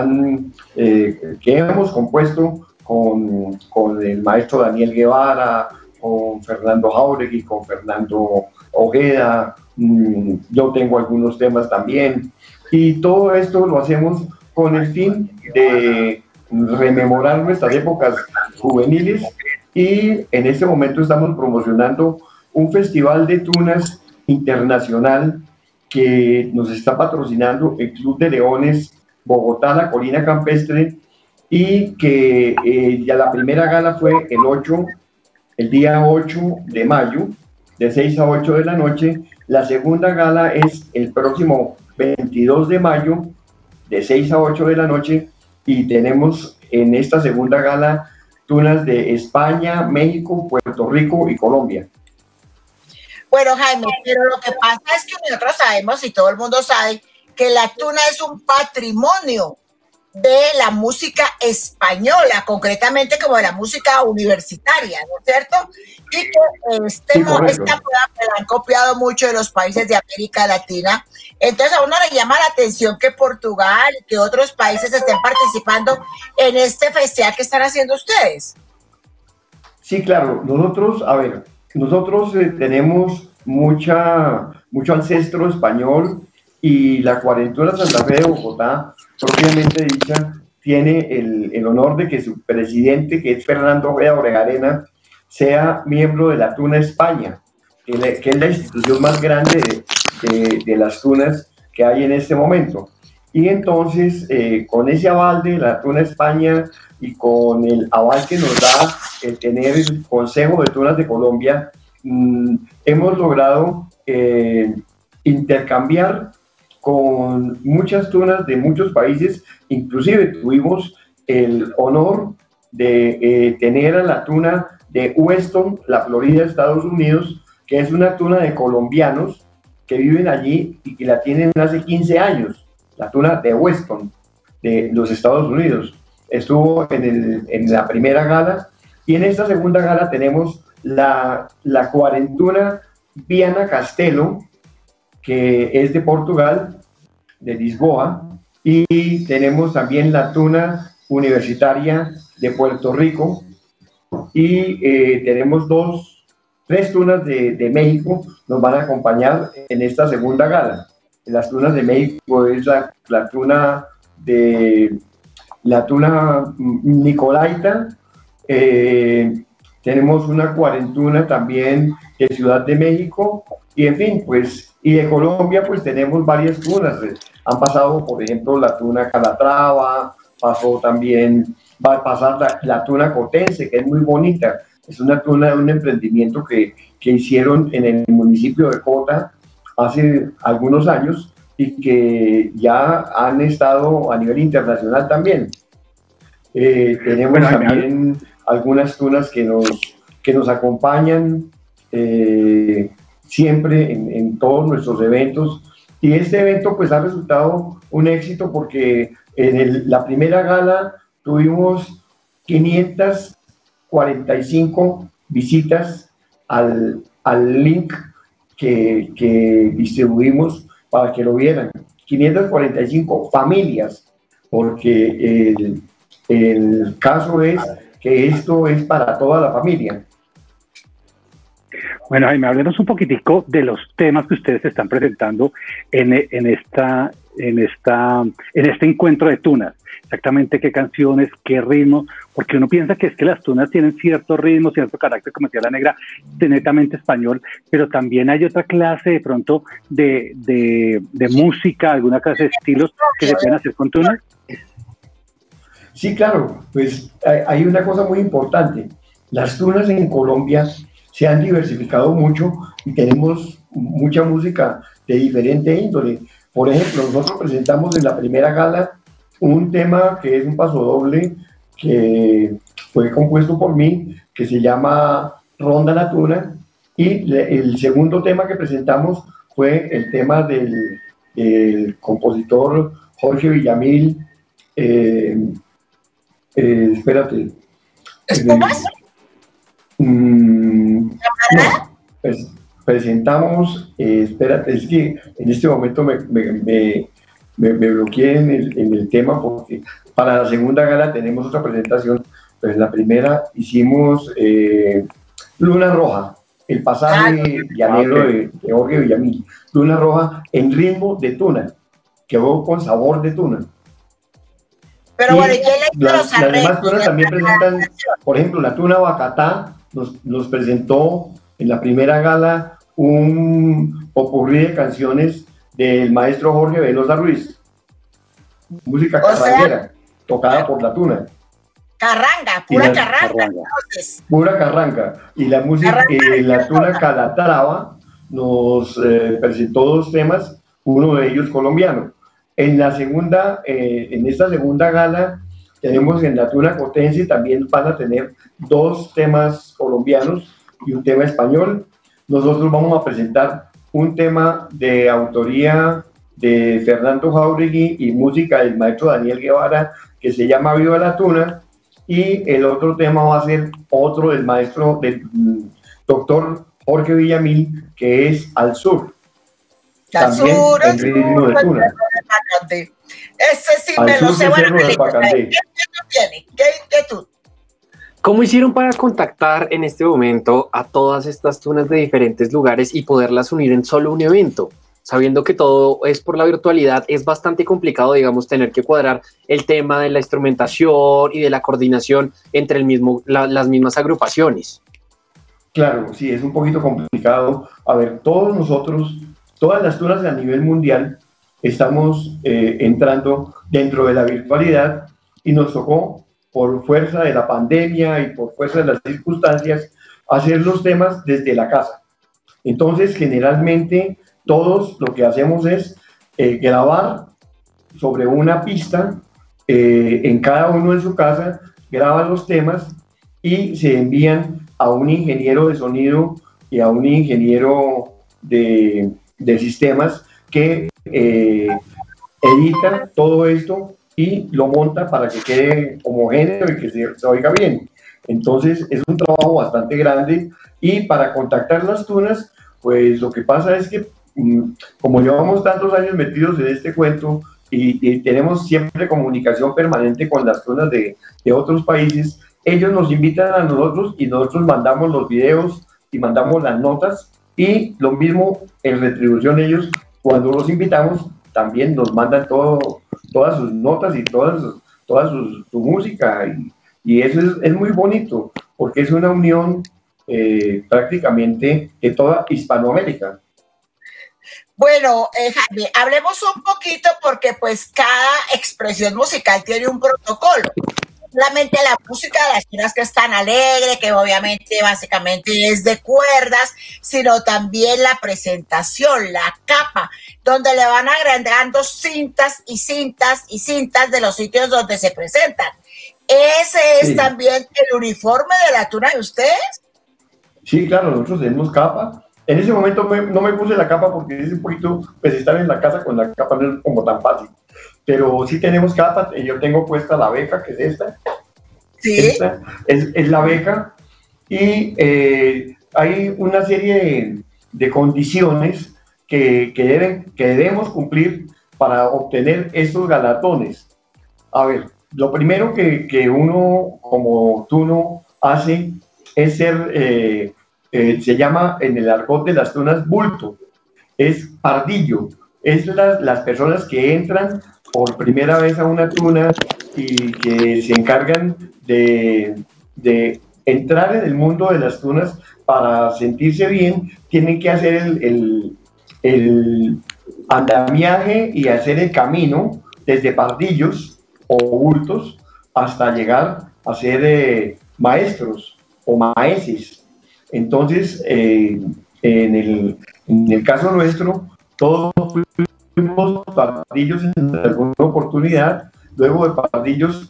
hemos compuesto con el maestro Daniel Guevara, con Fernando Jauregui, con Fernando Ojeda. Yo tengo algunos temas también. Y todo esto lo hacemos con el fin de rememorar nuestras épocas juveniles. Y en este momento estamos promocionando un festival de tunas internacional que nos está patrocinando el Club de Leones Bogotá, la Colina Campestre, y que ya la primera gala fue el día 8 de mayo, de 6 a 8 de la noche. La segunda gala es el próximo 22 de mayo, de 6 a 8 de la noche, y tenemos en esta segunda gala tunas de España, México, Puerto Rico y Colombia. Bueno, Jaime, pero lo que pasa es que nosotros sabemos y todo el mundo sabe que la tuna es un patrimonio de la música española, concretamente como de la música universitaria, ¿no es cierto? Y que esta moda la han copiado mucho de los países de América Latina. Entonces a uno le llama la atención que Portugal y que otros países estén participando en este festival que están haciendo ustedes. Sí, claro. Nosotros tenemos mucho ancestro español y la Cuarentuna Santa Fe de Bogotá, propiamente dicha, tiene el honor de que su presidente, que es Fernando Ojeda Obregarena, sea miembro de la Tuna España, que es la institución más grande de las tunas que hay en este momento. Y entonces, con ese aval de la Tuna España y con el aval que nos da el tener el Consejo de Tunas de Colombia, hemos logrado intercambiar con muchas tunas de muchos países. Inclusive tuvimos el honor de tener a la tuna de Weston, la Florida, Estados Unidos, que es una tuna de colombianos que viven allí y que la tienen hace 15 años, la tuna de Weston, de los Estados Unidos. Estuvo en la primera gala, y en esta segunda gala tenemos la cuarentuna Viana Castelo, que es de Portugal, de Lisboa, y tenemos también la tuna universitaria de Puerto Rico, y tenemos tres tunas de México nos van a acompañar en esta segunda gala. Las tunas de México es la tuna Nicolaita. Tenemos una cuarentuna también de Ciudad de México, y en fin, pues, y de Colombia pues tenemos varias tunas. Han pasado, por ejemplo, la tuna Calatrava, pasó también, va a pasar la tuna Cotense, que es muy bonita. Es una tuna de un emprendimiento que hicieron en el municipio de Cota hace algunos años, y que ya han estado a nivel internacional también. Tenemos también algunas tunas que nos acompañan siempre en todos nuestros eventos, y este evento pues ha resultado un éxito, porque en la primera gala tuvimos 545 visitas al link que distribuimos para que lo vieran. 545 familias, porque el caso es que esto es para toda la familia. Bueno, Jaime, hablemos un poquitico de los temas que ustedes están presentando en este encuentro de tunas. Exactamente qué canciones, qué ritmos, porque uno piensa que es que las tunas tienen cierto ritmo, cierto carácter, como decía la negra, netamente español, pero también hay otra clase de pronto de música, alguna clase de estilos que se pueden hacer con tunas. Sí, claro, pues hay una cosa muy importante. Las tunas en Colombia se han diversificado mucho y tenemos mucha música de diferente índole. Por ejemplo, nosotros presentamos en la primera gala un tema que es un pasodoble que fue compuesto por mí, que se llama Ronda la Tuna, y el segundo tema que presentamos fue el tema del compositor Jorge Villamil. Espérate. ¿Espumas? No, pues presentamos, espérate, es que en este momento me bloqueé en el tema, porque para la segunda gala tenemos otra presentación. Pues en la primera hicimos Luna Roja, el pasaje llanero de Jorge Villamil. Luna Roja en ritmo de tuna, quedó con sabor de tuna. Pero bueno, las demás tunas también presentan, por ejemplo, la tuna Bacatá nos presentó en la primera gala un popurrí de canciones del maestro Jorge Velosa Ruiz, música carranguera, tocada por la tuna. Carranga, pura carranga. Pura carranga. Y la música, la tuna Calatrava nos presentó dos temas, uno de ellos colombiano. En esta segunda gala tenemos en la tuna Cotense, también van a tener dos temas colombianos y un tema español. Nosotros vamos a presentar un tema de autoría de Fernando Jauregui y música del maestro Daniel Guevara, que se llama Viva la Tuna, y el otro tema va a ser otro del maestro, del doctor Jorge Villamil, que es Al Sur. También en ritmo de tuna. Ese sí me lo sé. Bueno, ¿qué tiene? ¿Qué tú? ¿Cómo hicieron para contactar en este momento a todas estas tunas de diferentes lugares y poderlas unir en solo un evento? Sabiendo que todo es por la virtualidad, es bastante complicado, digamos, tener que cuadrar el tema de la instrumentación y de la coordinación entre las mismas agrupaciones. Claro, sí, es un poquito complicado. A ver, todos nosotros, todas las tunas a nivel mundial, estamos entrando dentro de la virtualidad y nos tocó, por fuerza de la pandemia y por fuerza de las circunstancias, hacer los temas desde la casa. Entonces, generalmente, todos lo que hacemos es grabar sobre una pista, en cada uno en su casa, graban los temas y se envían a un ingeniero de sonido y a un ingeniero de sistemas que edita todo esto y lo monta para que quede homogéneo y que se oiga bien. Entonces es un trabajo bastante grande, y para contactar las tunas, pues lo que pasa es que como llevamos tantos años metidos en este cuento y tenemos siempre comunicación permanente con las tunas de otros países, ellos nos invitan a nosotros y nosotros mandamos los videos y mandamos las notas, y lo mismo en retribución ellos, cuando los invitamos, también nos mandan todas sus notas y toda su música, y eso es muy bonito, porque es una unión prácticamente de toda Hispanoamérica. Bueno, Jaime, hablemos un poquito, porque pues cada expresión musical tiene un protocolo. Solamente la música de las tunas, que es tan alegre, que obviamente básicamente es de cuerdas, sino también la presentación, la capa, donde le van agregando cintas y cintas y cintas de los sitios donde se presentan. ¿Ese es también el uniforme de la tuna de ustedes? Sí, claro, nosotros tenemos capa. En ese momento no me puse la capa porque es un poquito, pues estar en la casa con la capa no es como tan fácil. Pero sí tenemos capa. Yo tengo puesta la beca, que es esta. ¿Sí? Esta es la beca. Y hay una serie de condiciones que debemos cumplir para obtener estos galardones. A ver, lo primero que uno como tuno hace es ser, se llama en el argot de las tunas bulto, es pardillo. Es las personas que entran por primera vez a una tuna y que se encargan de entrar en el mundo de las tunas. Para sentirse bien, tienen que hacer el andamiaje y hacer el camino desde pardillos o bultos hasta llegar a ser maestros o maeses. Entonces, en el caso nuestro, todos fuimos pardillos en alguna oportunidad. Luego de pardillos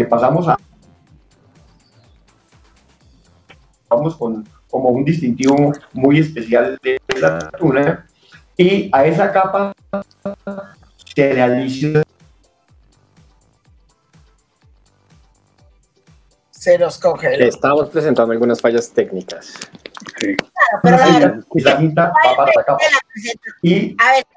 vamos con como un distintivo muy especial de la tuna, y a esa capa se realiza. Se nos congeló. Estamos presentando algunas fallas técnicas. Sí. Claro, pero la cinta va para la capa. Y a ver,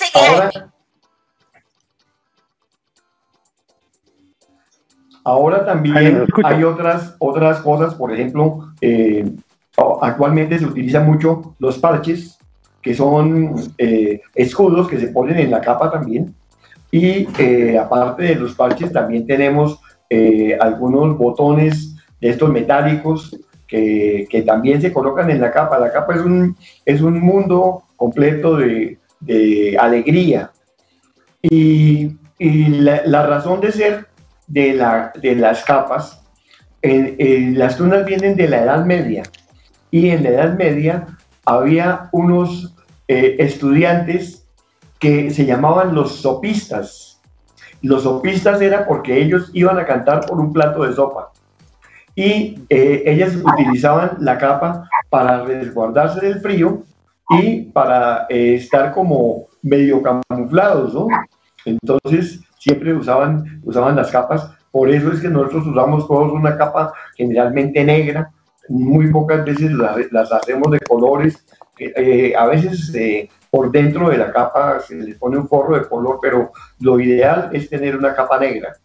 ahora también hay otras cosas. Por ejemplo, actualmente se utilizan mucho los parches, que son escudos que se ponen en la capa también. Y aparte de los parches, también tenemos algunos botones de estos metálicos que también se colocan en la capa. La capa es un mundo completo de alegría. Y la razón de ser de las capas, las tunas vienen de la Edad Media, y en la Edad Media había unos estudiantes que se llamaban los sopistas. Los sopistas era porque ellos iban a cantar por un plato de sopa, y ellas utilizaban la capa para resguardarse del frío y para estar como medio camuflados, ¿no? Entonces siempre usaban las capas. Por eso es que nosotros usamos todos una capa generalmente negra. Muy pocas veces las hacemos de colores. A veces por dentro de la capa se le pone un forro de color, pero lo ideal es tener una capa negra.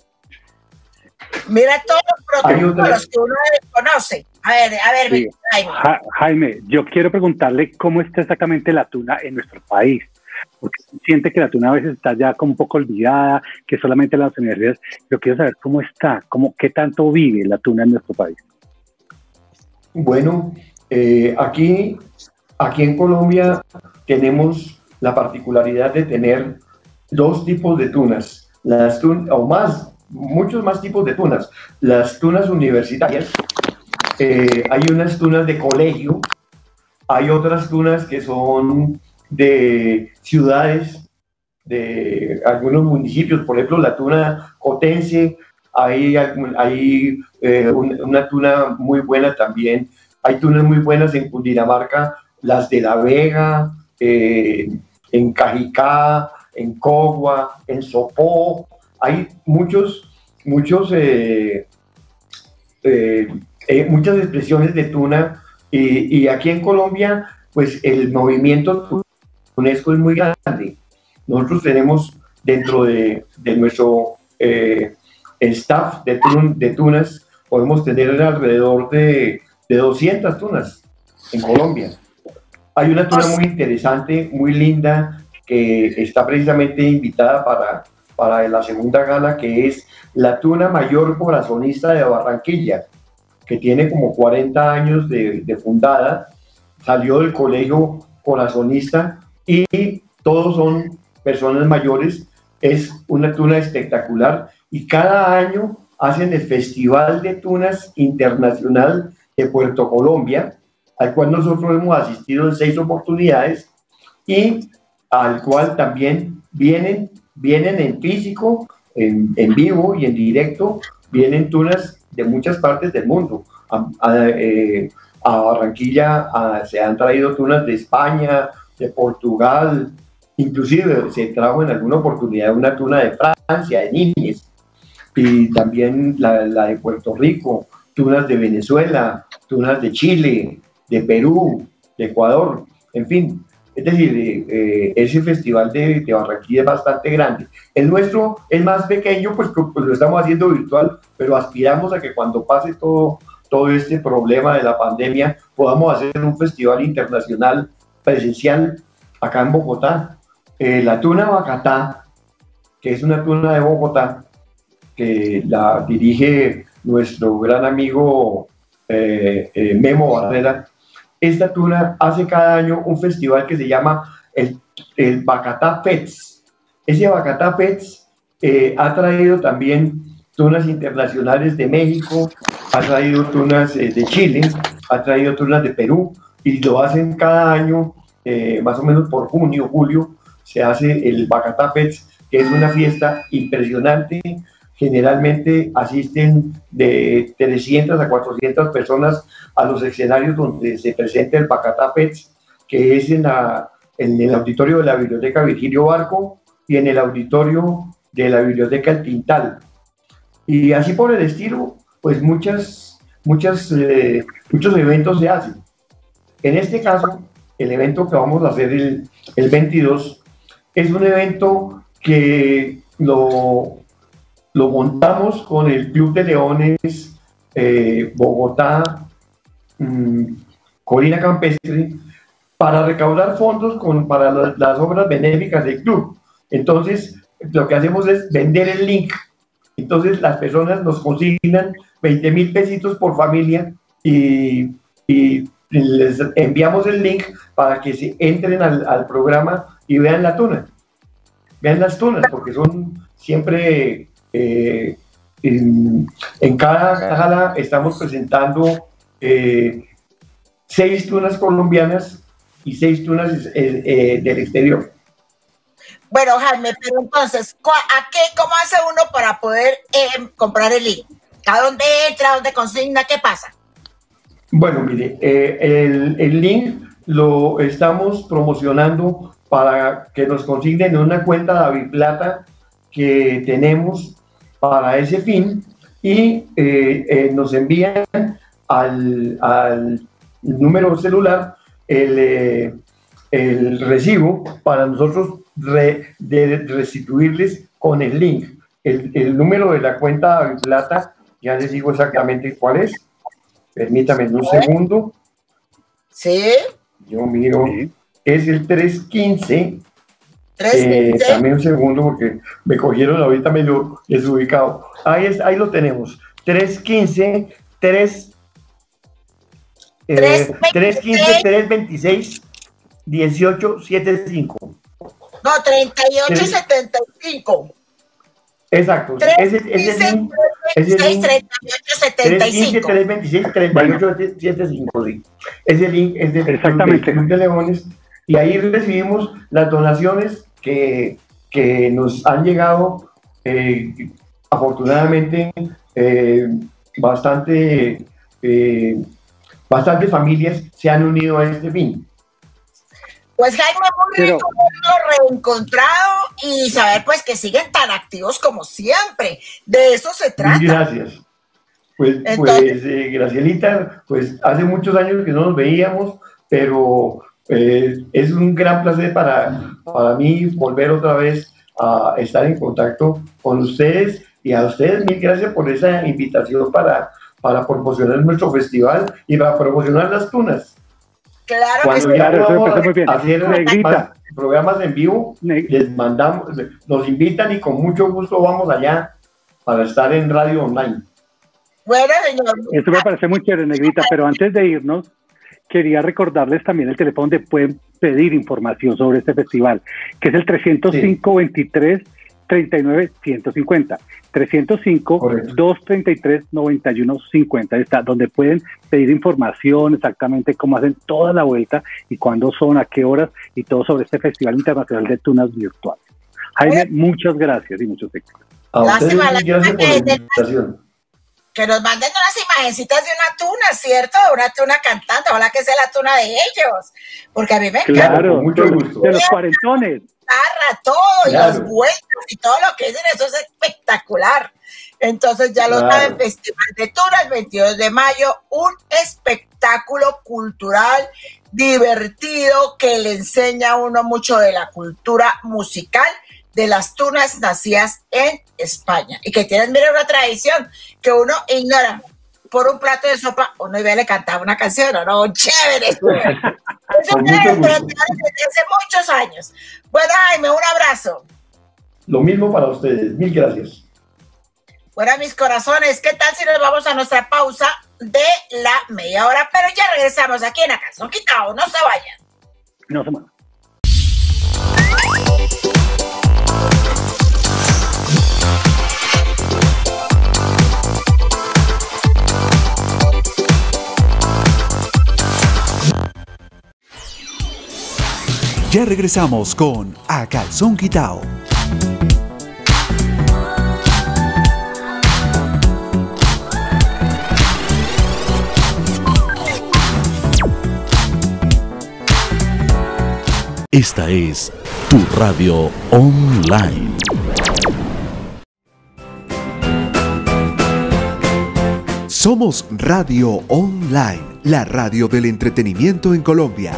Mira todos los protocolos que uno conoce. A ver, sí. Jaime, yo quiero preguntarle cómo está exactamente la tuna en nuestro país, porque siente que la tuna a veces está ya como un poco olvidada, que solamente las universidades. Yo quiero saber cómo está, qué tanto vive la tuna en nuestro país. Bueno, Aquí en Colombia tenemos la particularidad de tener dos tipos de tunas, muchos más tipos de tunas. Las tunas universitarias, hay unas tunas de colegio, hay otras tunas que son de ciudades, de algunos municipios, por ejemplo la tuna cotense, hay una tuna muy buena también, hay tunas muy buenas en Cundinamarca, las de La Vega, en Cajicá, en Cogua, en Sopó, hay muchas expresiones de tuna, y aquí en Colombia pues el movimiento UNESCO es muy grande. Nosotros tenemos dentro de nuestro staff de tunas, podemos tener alrededor de 200 tunas en Colombia. Hay una tuna muy interesante, muy linda, que está precisamente invitada para la segunda gala, que es la tuna mayor corazonista de Barranquilla, que tiene como 40 años de fundada, salió del colegio corazonista y todos son personas mayores. Es una tuna espectacular y cada año hacen el Festival de Tunas Internacional de Puerto Colombia, al cual nosotros hemos asistido en 6 oportunidades y al cual también vienen en físico, en vivo y en directo, vienen tunas de muchas partes del mundo. A Barranquilla se han traído tunas de España, de Portugal, inclusive se trajo en alguna oportunidad una tuna de Francia, de Nimes, y también la de Puerto Rico, tunas de Venezuela, tunas de Chile, de Perú, de Ecuador, en fin. Es decir, ese festival de Barranquilla es bastante grande. El nuestro es más pequeño, pues lo estamos haciendo virtual, pero aspiramos a que cuando pase todo este problema de la pandemia, podamos hacer un festival internacional presencial acá en Bogotá. La tuna Bacatá, que es una tuna de Bogotá, que la dirige nuestro gran amigo Memo Barrera. Esta tuna hace cada año un festival que se llama el Bacatá Fets. Ese Bacatá Fets ha traído también tunas internacionales de México, ha traído tunas de Chile, ha traído tunas de Perú, y lo hacen cada año, más o menos por junio, julio, se hace el Bacatá Fets, que es una fiesta impresionante. Generalmente asisten de 300 a 400 personas a los escenarios donde se presenta el Bacatá Fets, que es en el auditorio de la Biblioteca Virgilio Barco y en el auditorio de la Biblioteca El Tintal. Y así por el estilo, pues muchos eventos se hacen. En este caso, el evento que vamos a hacer el 22 es un evento que lo montamos con el Club de Leones Bogotá, Colina Campestre, para recaudar fondos para las obras benéficas del club. Entonces, lo que hacemos es vender el link. Entonces, las personas nos consignan 20.000 pesitos por familia y les enviamos el link para que se entren al programa y vean la tuna. Vean las tunas, porque son siempre... en cada gala estamos presentando 6 tunas colombianas y 6 tunas del exterior. Bueno, Jaime, pero entonces, ¿cómo hace uno para poder comprar el link? ¿A dónde entra? ¿A dónde consigna? ¿Qué pasa? Bueno, mire, el link lo estamos promocionando para que nos consignen en una cuenta de Aviplata que tenemos para ese fin, y nos envían al número celular el recibo para nosotros restituirles con el link. El número de la cuenta de Aviplata, ya les digo exactamente cuál es. Permítame un segundo. Sí. Yo miro. Es el 315. Dame un segundo porque me cogieron ahorita medio desubicado. Ahí lo tenemos. 315 315-326-1875. No, 3875. Exacto. Ese link. 315-326-3875, sí. Ese link es del Club de Leones y ahí recibimos las donaciones que nos han llegado, afortunadamente, bastante familias se han unido a este fin. Pues Jaime, muy rico haberlo reencontrado y saber pues que siguen tan activos como siempre. De eso se trata. Gracias. Pues Gracielita, pues hace muchos años que no nos veíamos, pero es un gran placer para mí volver otra vez a estar en contacto con ustedes, y a ustedes mil gracias por esa invitación para promocionar nuestro festival y para promocionar las tunas. Claro, cuando que ya sí. vamos a hacer programas en vivo, les mandamos, nos invitan y con mucho gusto vamos allá para estar en radio online. Bueno, señor. Eso me parece muy chévere, Negrita, pero antes de irnos, quería recordarles también el teléfono donde pueden pedir información sobre este festival, que es el 305-23-39-150. 305-233-9150 está, donde pueden pedir información exactamente cómo hacen toda la vuelta y cuándo son, a qué horas y todo sobre este Festival Internacional de Tunas Virtuales. Jaime, muchos gracias y muchos éxitos. A ustedes, gracias por la invitación. Que nos manden unas imagencitas de una tuna, ¿cierto? Una tuna cantando, ojalá que sea la tuna de ellos, porque a mí me encanta. Claro, mucho gusto. De los cuarentones. Todo, y los vueltos y todo lo que dicen, eso es espectacular. Entonces ya lo saben, Festival de Tunas, 22 de mayo, un espectáculo cultural divertido que le enseña a uno mucho de la cultura musical de las tunas nacidas en España y que tienen, mira, una tradición que uno ignora. Por un plato de sopa, uno iba y le cantaba una canción, ¿no? ¡Chévere! Eso desde hace muchos años. Bueno, Jaime, un abrazo. Lo mismo para ustedes, mil gracias. Bueno, mis corazones, ¿qué tal si nos vamos a nuestra pausa de la media hora? Pero ya regresamos aquí en A Calzón Quitado, no se vayan. No se vayan. Ya regresamos con A Calzón Quitado. Esta es tu radio online. Somos Radio Online, la radio del entretenimiento en Colombia.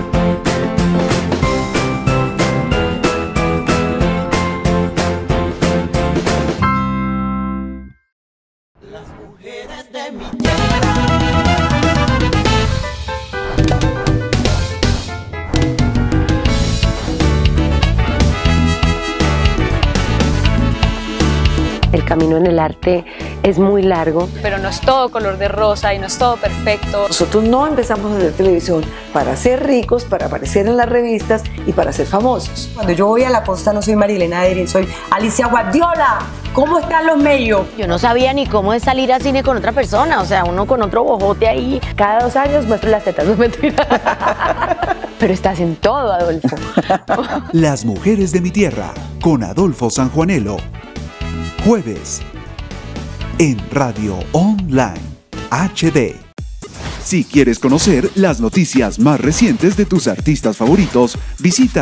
El camino en el arte es muy largo. Pero no es todo color de rosa y no es todo perfecto. Nosotros no empezamos a hacer televisión para ser ricos, para aparecer en las revistas y para ser famosos. Cuando yo voy a la costa no soy Marilena Derin, soy Alicia Guardiola. ¿Cómo están los medios? Yo no sabía ni cómo es salir a cine con otra persona, o sea, uno con otro bojote ahí. Cada 2 años muestro las tetas, no mentira. Pero estás en todo, Adolfo. Las mujeres de mi tierra, con Adolfo Sanjuanelo. Jueves en Radio Online HD. Si quieres conocer las noticias más recientes de tus artistas favoritos, visita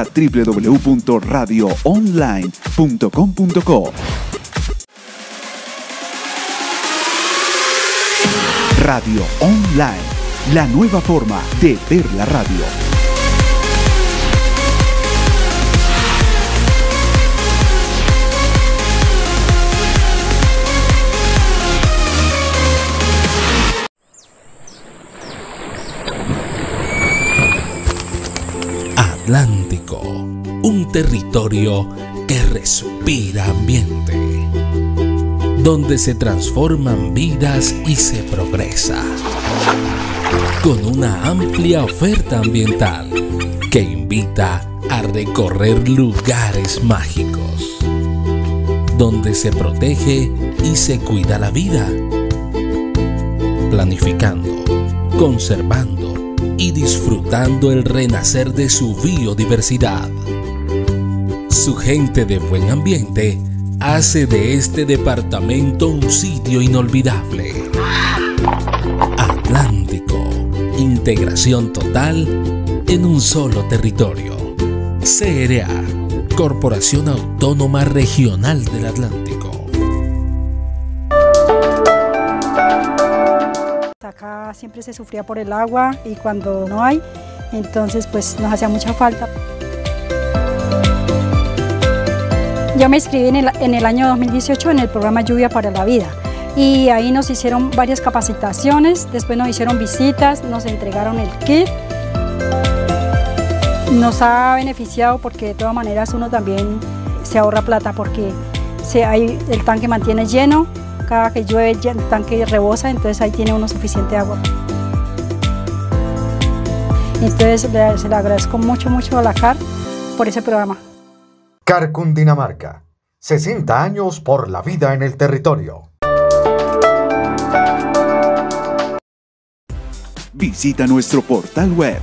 www.radioonline.com.co. Radio Online, la nueva forma de ver la radio. Atlántico, un territorio que respira ambiente, donde se transforman vidas y se progresa, con una amplia oferta ambiental que invita a recorrer lugares mágicos, donde se protege y se cuida la vida, planificando, conservando y disfrutando el renacer de su biodiversidad. Su gente de buen ambiente hace de este departamento un sitio inolvidable. Atlántico, integración total en un solo territorio. CRA, Corporación Autónoma Regional del Atlántico. Acá siempre se sufría por el agua y cuando no hay, entonces pues nos hacía mucha falta. Yo me inscribí en el año 2018 en el programa Lluvia para la Vida y ahí nos hicieron varias capacitaciones, después nos hicieron visitas, nos entregaron el kit. Nos ha beneficiado porque de todas maneras uno también se ahorra plata porque el tanque mantiene lleno, cada que llueve el tanque rebosa, entonces ahí tiene uno suficiente agua. Entonces se le agradezco mucho a la CAR por ese programa. CAR Cundinamarca, 60 años por la vida en el territorio. Visita nuestro portal web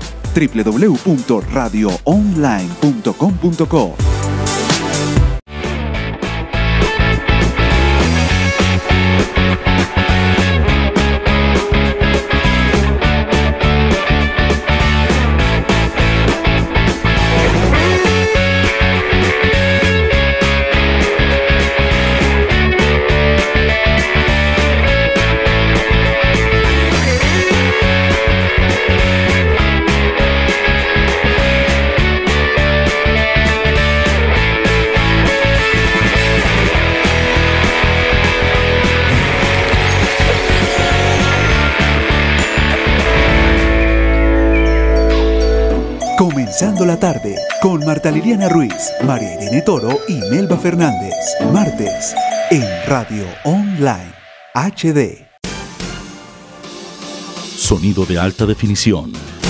www.radioonline.com.co. Comenzando la tarde con Marta Liliana Ruiz, María Irene Toro y Melba Fernández. Martes en Radio Online HD. Sonido de alta definición.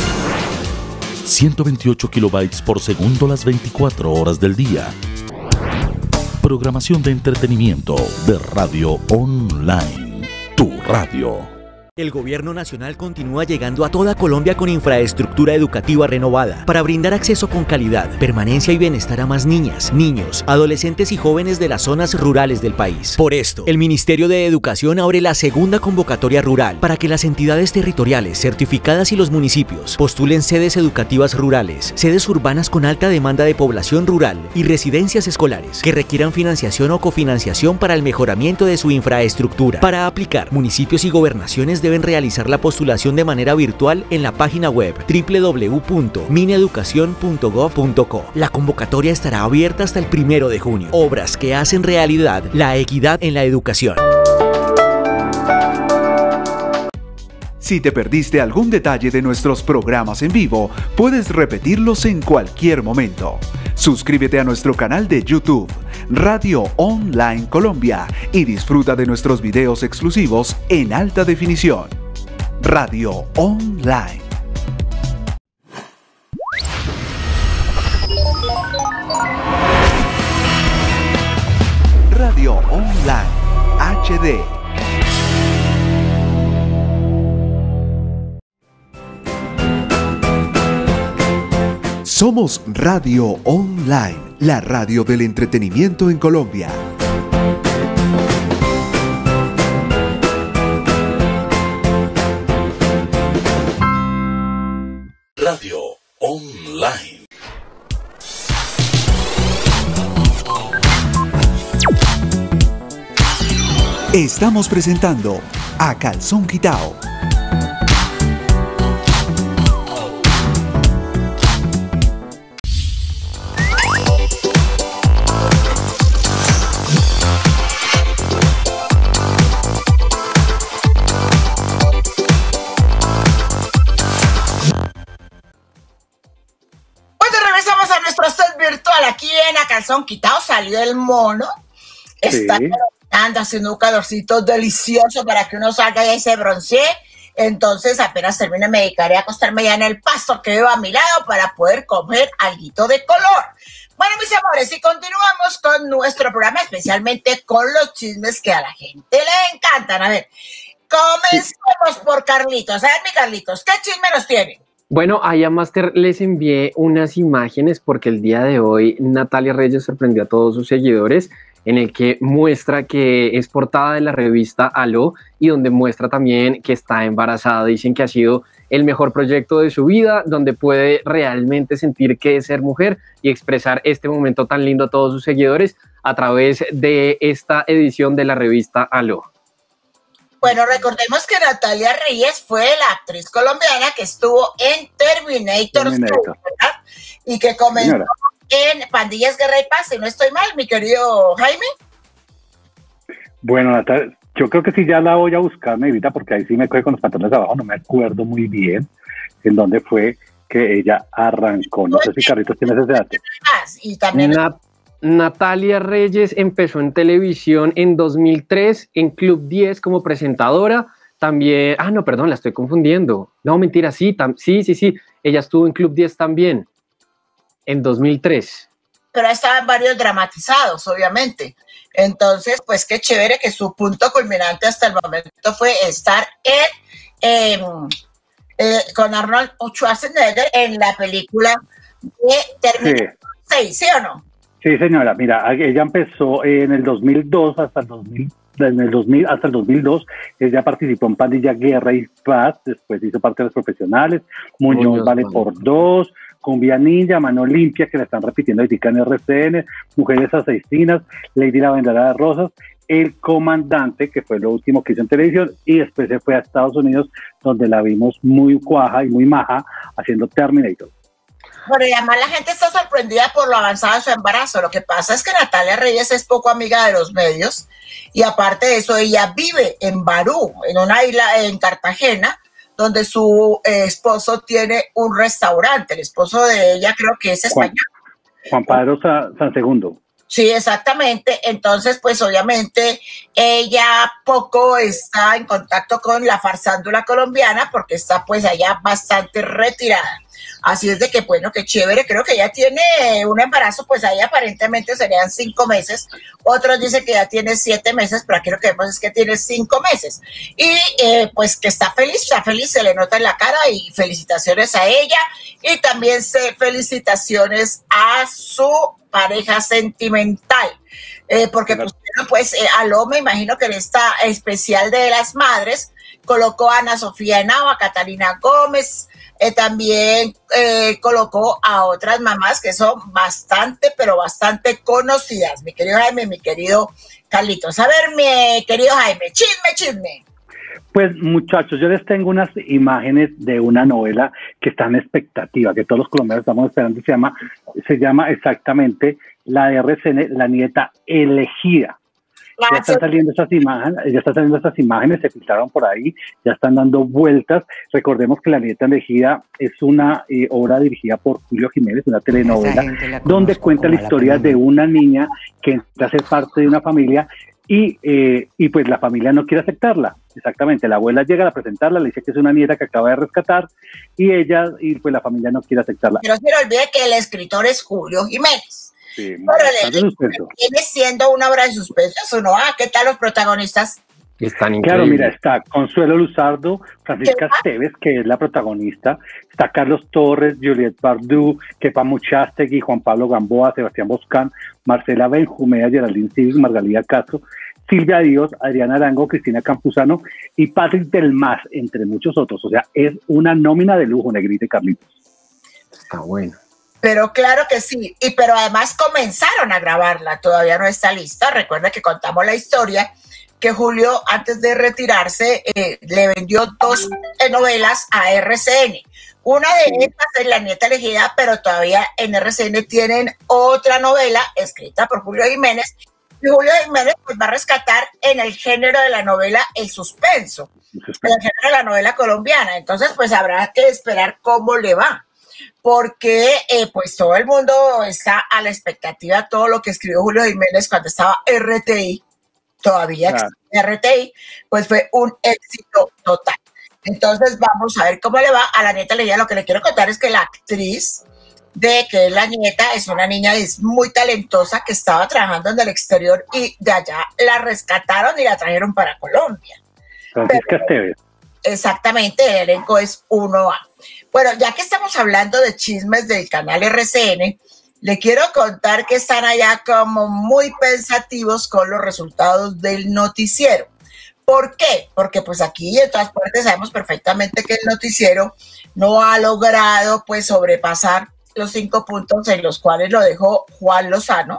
128 kilobytes por segundo las 24 horas del día. Programación de entretenimiento de Radio Online. Tu radio. El Gobierno Nacional continúa llegando a toda Colombia con infraestructura educativa renovada para brindar acceso con calidad, permanencia y bienestar a más niñas, niños, adolescentes y jóvenes de las zonas rurales del país. Por esto, el Ministerio de Educación abre la segunda convocatoria rural para que las entidades territoriales certificadas y los municipios postulen sedes educativas rurales, sedes urbanas con alta demanda de población rural y residencias escolares que requieran financiación o cofinanciación para el mejoramiento de su infraestructura. Para aplicar, municipios y gobernaciones deben realizar la postulación de manera virtual en la página web www.mineducacion.gov.co. La convocatoria estará abierta hasta el 1 de junio. Obras que hacen realidad la equidad en la educación. Si te perdiste algún detalle de nuestros programas en vivo, puedes repetirlos en cualquier momento. Suscríbete a nuestro canal de YouTube, Radio Online Colombia, y disfruta de nuestros videos exclusivos en alta definición. Radio Online. Radio Online HD. Somos Radio Online, la radio del entretenimiento en Colombia. Radio Online. Estamos presentando A Calzón Quitao. Aquí en A Calzón Quitao salió el mono. Está anda haciendo un calorcito delicioso para que uno salga y se broncee. Entonces, apenas termine, me dedicaré a acostarme ya en el pasto que veo a mi lado para poder comer alguito de color. Bueno, mis amores, y continuamos con nuestro programa, especialmente con los chismes que a la gente le encantan. A ver, comencemos por Carlitos. A ver, mi Carlitos, ¿qué chisme nos tiene? Bueno, a Master les envié unas imágenes porque el día de hoy Natalia Reyes sorprendió a todos sus seguidores en el que muestra que es portada de la revista Aló y donde muestra también que está embarazada. Dicen que ha sido el mejor proyecto de su vida, donde puede realmente sentir que es ser mujer y expresar este momento tan lindo a todos sus seguidores a través de esta edición de la revista Aló. Bueno, recordemos que Natalia Reyes fue la actriz colombiana que estuvo en Terminator. ¿Verdad? Y que comenzó en Pandillas, Guerra y Paz, si no estoy mal, mi querido Jaime. Bueno, Natalia, yo creo que sí ya la voy a buscar, Negrita, porque ahí sí me coge con los pantalones abajo, no me acuerdo muy bien en dónde fue que ella arrancó. No sé si Carlitos tiene ese dato. Y también Natalia Reyes empezó en televisión en 2003 en Club 10 como presentadora. También, no, perdón, la estoy confundiendo. No, mentira, sí, ella estuvo en Club 10 también en 2003. Pero estaban varios dramatizados, obviamente. Entonces, pues qué chévere que su punto culminante hasta el momento fue estar con Arnold Schwarzenegger en la película de Terminator 6, ¿sí o no? Sí, señora, mira, ella empezó en el 2002 hasta el 2002, ella participó en Pandilla, Guerra y Paz, después hizo parte de Los Profesionales, Muñoz vale por dos, Cumbia Ninja, Mano Limpia, que la están repitiendo ahorita en RCN, Mujeres Asesinas, Lady la Vendedora de Rosas, El Comandante, que fue lo último que hizo en televisión, y después se fue a Estados Unidos, donde la vimos muy cuaja y muy maja, haciendo Terminator. Bueno, y además la gente está sorprendida por lo avanzado de su embarazo. Lo que pasa es que Natalia Reyes es poco amiga de los medios, y aparte de eso, ella vive en Barú, en una isla en Cartagena, donde su esposo tiene un restaurante. El esposo de ella creo que es español. Juan Pedro Sansegundo. Sí, exactamente. Entonces, pues obviamente ella poco está en contacto con la farsándula colombiana porque está pues allá bastante retirada. Así es de que, bueno, qué chévere. Creo que ya tiene un embarazo, pues ahí aparentemente serían 5 meses. Otros dicen que ya tiene 7 meses, pero aquí lo que vemos es que tiene 5 meses. Y pues que está feliz, se le nota en la cara, y felicitaciones a ella. Y también felicitaciones a su pareja sentimental. Porque pues Aló, me imagino que en esta especial de las madres colocó a Ana Sofía Henao, a Catalina Gómez, también colocó a otras mamás que son bastante, pero bastante conocidas. Mi querido Jaime, mi querido Carlitos. A ver, mi querido Jaime, chisme. Pues muchachos, yo les tengo unas imágenes de una novela que está en expectativa, que todos los colombianos estamos esperando. Se llama exactamente la de RCN, La Nieta Elegida. Ya están saliendo estas imágenes, se filtraron por ahí, ya están dando vueltas. Recordemos que La Nieta Elegida es una obra dirigida por Julio Jiménez, una telenovela, donde cuenta la historia de una niña que entra a ser parte de una familia y pues la familia no quiere aceptarla. Exactamente, la abuela llega a presentarla, le dice que es una nieta que acaba de rescatar y pues la familia no quiere aceptarla. Pero no se olvide que el escritor es Julio Jiménez. Sí, pero viene siendo una obra de suspenso, ¿no? ¿Qué tal los protagonistas? Están increíbles. Claro, mira, está Consuelo Luzardo, Francisca Esteves, que es la protagonista, está Carlos Torres, Juliette Bardou, Kepa Muchastegui, Juan Pablo Gamboa, Sebastián Boscán, Marcela Benjumea, Geraldine Civic, Margalida Castro, Silvia Díaz, Adriana Arango, Cristina Campuzano y Patrick Del Mas, entre muchos otros. O sea, es una nómina de lujo, Negrita y Carlitos. Está bueno. Pero claro que sí, pero además comenzaron a grabarla, todavía no está lista. Recuerda que contamos la historia que Julio, antes de retirarse, le vendió 2 novelas a RCN. Una de estas es La Nieta Elegida, pero todavía en RCN tienen otra novela escrita por Julio Jiménez, y Julio Jiménez pues va a rescatar en el género de la novela el suspenso, en el género de la novela colombiana. Entonces pues habrá que esperar cómo le va, porque pues todo el mundo está a la expectativa de todo lo que escribió Julio Jiménez cuando estaba RTI, todavía existe RTI, pues fue un éxito total. Entonces vamos a ver cómo le va a la nieta Leia. Lo que le quiero contar es que la actriz de que es la nieta es una niña muy talentosa que estaba trabajando en el exterior y de allá la rescataron y la trajeron para Colombia. Francisca Esteves. Exactamente, el elenco es 1A. Bueno, ya que estamos hablando de chismes del canal RCN, le quiero contar que están allá como muy pensativos con los resultados del noticiero. ¿Por qué? Porque pues aquí en todas partes sabemos perfectamente que el noticiero no ha logrado pues sobrepasar los 5 puntos en los cuales lo dejó Juan Lozano.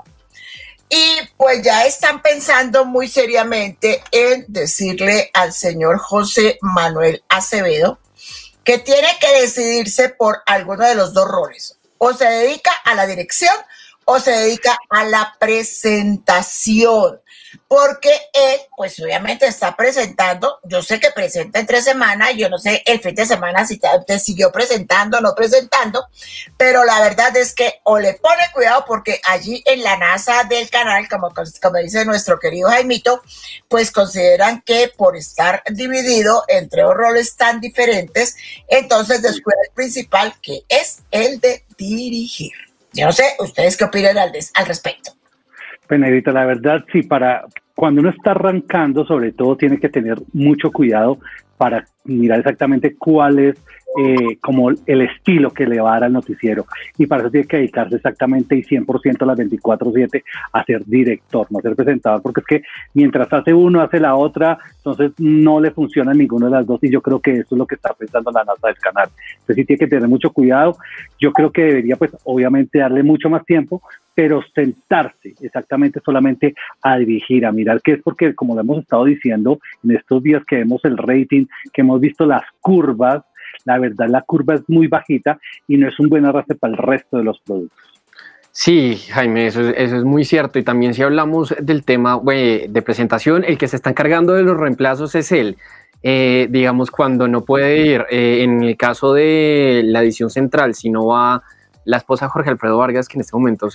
Y pues ya están pensando muy seriamente en decirle al señor José Manuel Acevedo que tiene que decidirse por alguno de los dos roles. O se dedica a la dirección o se dedica a la presentación. Porque él, pues obviamente está presentando, yo sé que presenta en 3 semanas, yo no sé el fin de semana si te siguió presentando o no presentando, pero la verdad es que o le pone cuidado porque allí en la NASA del canal, como dice nuestro querido Jaimito, pues consideran que por estar dividido entre dos roles tan diferentes, entonces descuida el principal, que es el de dirigir. Yo no sé, ¿ustedes qué opinan al respecto? Benedita, la verdad, sí, cuando uno está arrancando, sobre todo, tiene que tener mucho cuidado para mirar exactamente cuál es como el estilo que le va a dar al noticiero. Y para eso tiene que dedicarse exactamente y 100% a las 24/7 a ser director, no ser presentador, porque es que mientras hace uno, hace la otra, entonces no le funciona ninguno de las dos, y yo creo que eso es lo que está pensando la NASA del canal. Entonces sí tiene que tener mucho cuidado. Yo creo que debería, pues, obviamente darle mucho más tiempo, pero sentarse exactamente solamente a dirigir, a mirar qué es, porque como lo hemos estado diciendo en estos días que vemos el rating, que hemos visto las curvas, la verdad la curva es muy bajita y no es un buen arrastre para el resto de los productos. Sí, Jaime, eso es muy cierto. Y también si hablamos del tema de presentación, el que se está encargando de los reemplazos es él. Digamos, cuando no puede ir, en el caso de la edición central, si no va la esposa de Jorge Alfredo Vargas, que en este momento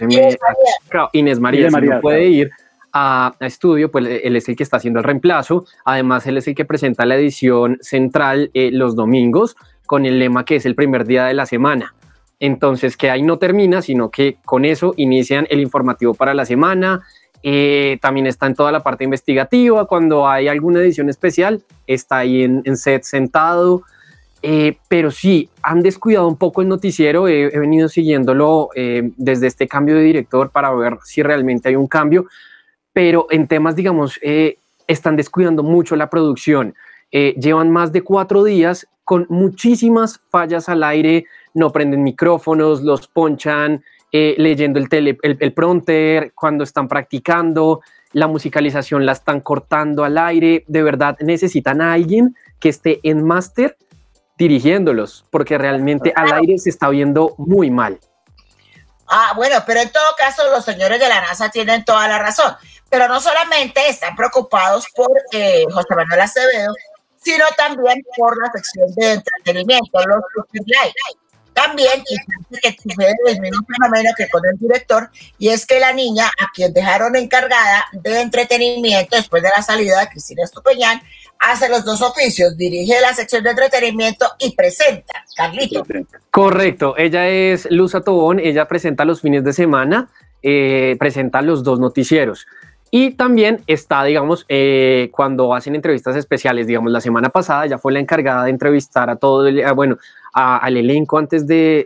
Inés María, si no puede ir a estudio, pues él es el que está haciendo el reemplazo. Además, él es el que presenta la edición central los domingos con el lema que es el primer día de la semana. Entonces, que ahí no termina, sino que con eso inician el informativo para la semana. También está en toda la parte investigativa. Cuando hay alguna edición especial, está ahí en set sentado. Pero sí, han descuidado un poco el noticiero. He venido siguiéndolo desde este cambio de director para ver si realmente hay un cambio, pero en temas, digamos, están descuidando mucho la producción. Llevan más de 4 días con muchísimas fallas al aire, no prenden micrófonos, los ponchan leyendo el prompter cuando están practicando, la musicalización la están cortando al aire. De verdad necesitan a alguien que esté en máster dirigiéndolos, porque realmente al aire se está viendo muy mal. Bueno, pero en todo caso los señores de la NASA tienen toda la razón, pero no solamente están preocupados por José Manuel Acevedo, sino también por la sección de entretenimiento, los Live. También que sucede el mismo fenómeno que con el director, y es que la niña a quien dejaron encargada de entretenimiento después de la salida de Cristina Estupiñán hace los dos oficios, dirige la sección de entretenimiento y presenta. Carlito. Correcto, ella es Luz Tobón, ella presenta los fines de semana, presenta los 2 noticieros. Y también está, digamos, cuando hacen entrevistas especiales, digamos, la semana pasada ya fue la encargada de entrevistar a todo al elenco antes del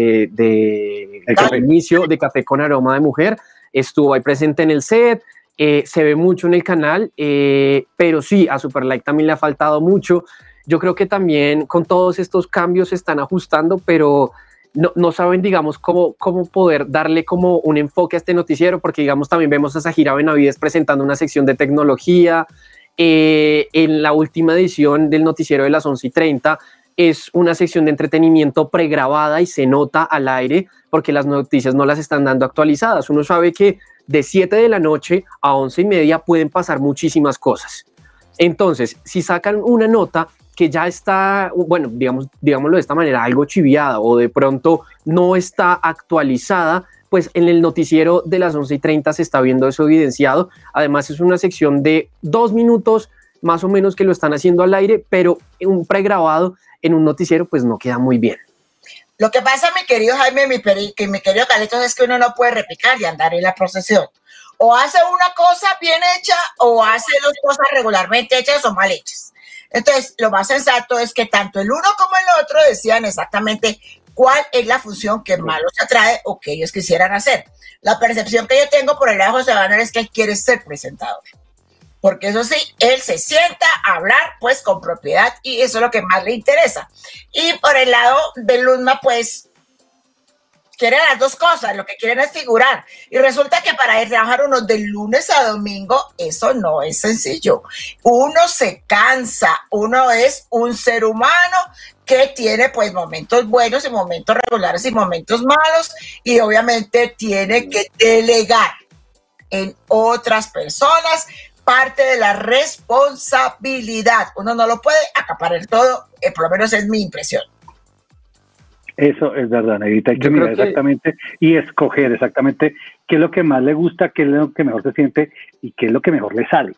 inicio de Café con Aroma de Mujer. Estuvo ahí presente en el set, se ve mucho en el canal, pero sí, a Superlike también le ha faltado mucho. Yo creo que también con todos estos cambios se están ajustando, pero no saben, digamos, cómo poder darle como un enfoque a este noticiero, porque, digamos, también vemos a Zahira Benavides presentando una sección de tecnología. En la última edición del noticiero de las 11:30 es una sección de entretenimiento pregrabada y se nota al aire porque las noticias no las están dando actualizadas. Uno sabe que de 7 de la noche a 11:30 pueden pasar muchísimas cosas. Entonces, si sacan una nota que ya está, bueno, digámoslo de esta manera, algo chiviada o de pronto no está actualizada, pues en el noticiero de las 11:30 se está viendo eso evidenciado. Además es una sección de 2 minutos más o menos que lo están haciendo al aire, pero un pregrabado en un noticiero pues no queda muy bien. Lo que pasa, mi querido Jaime, mi querido Carlitos, es que uno no puede replicar y andar en la procesión. O hace una cosa bien hecha o hace 2 cosas regularmente hechas o mal hechas. Entonces, lo más sensato es que tanto el uno como el otro decían exactamente cuál es la función que más los atrae o que ellos quisieran hacer. La percepción que yo tengo por el lado de José Manuel es que él quiere ser presentador. Porque eso sí, él se sienta a hablar pues con propiedad y eso es lo que más le interesa. Y por el lado de Luzma, pues quieren las 2 cosas, lo que quieren es figurar. Y resulta que para ir a trabajar uno de lunes a domingo, eso no es sencillo. Uno se cansa, uno es un ser humano que tiene pues momentos buenos y momentos regulares y momentos malos y obviamente tiene que delegar en otras personas parte de la responsabilidad. Uno no lo puede acaparar todo, por lo menos es mi impresión. Eso es verdad, Negrita. Hay que mirar exactamente y escoger exactamente qué es lo que más le gusta, qué es lo que mejor se siente y qué es lo que mejor le sale.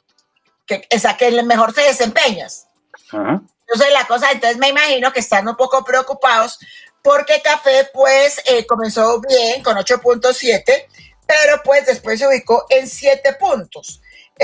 Que mejor se desempeñas. Ajá. Entonces la cosa, entonces me imagino que están un poco preocupados porque Café pues comenzó bien con 8.7, pero pues después se ubicó en 7 puntos.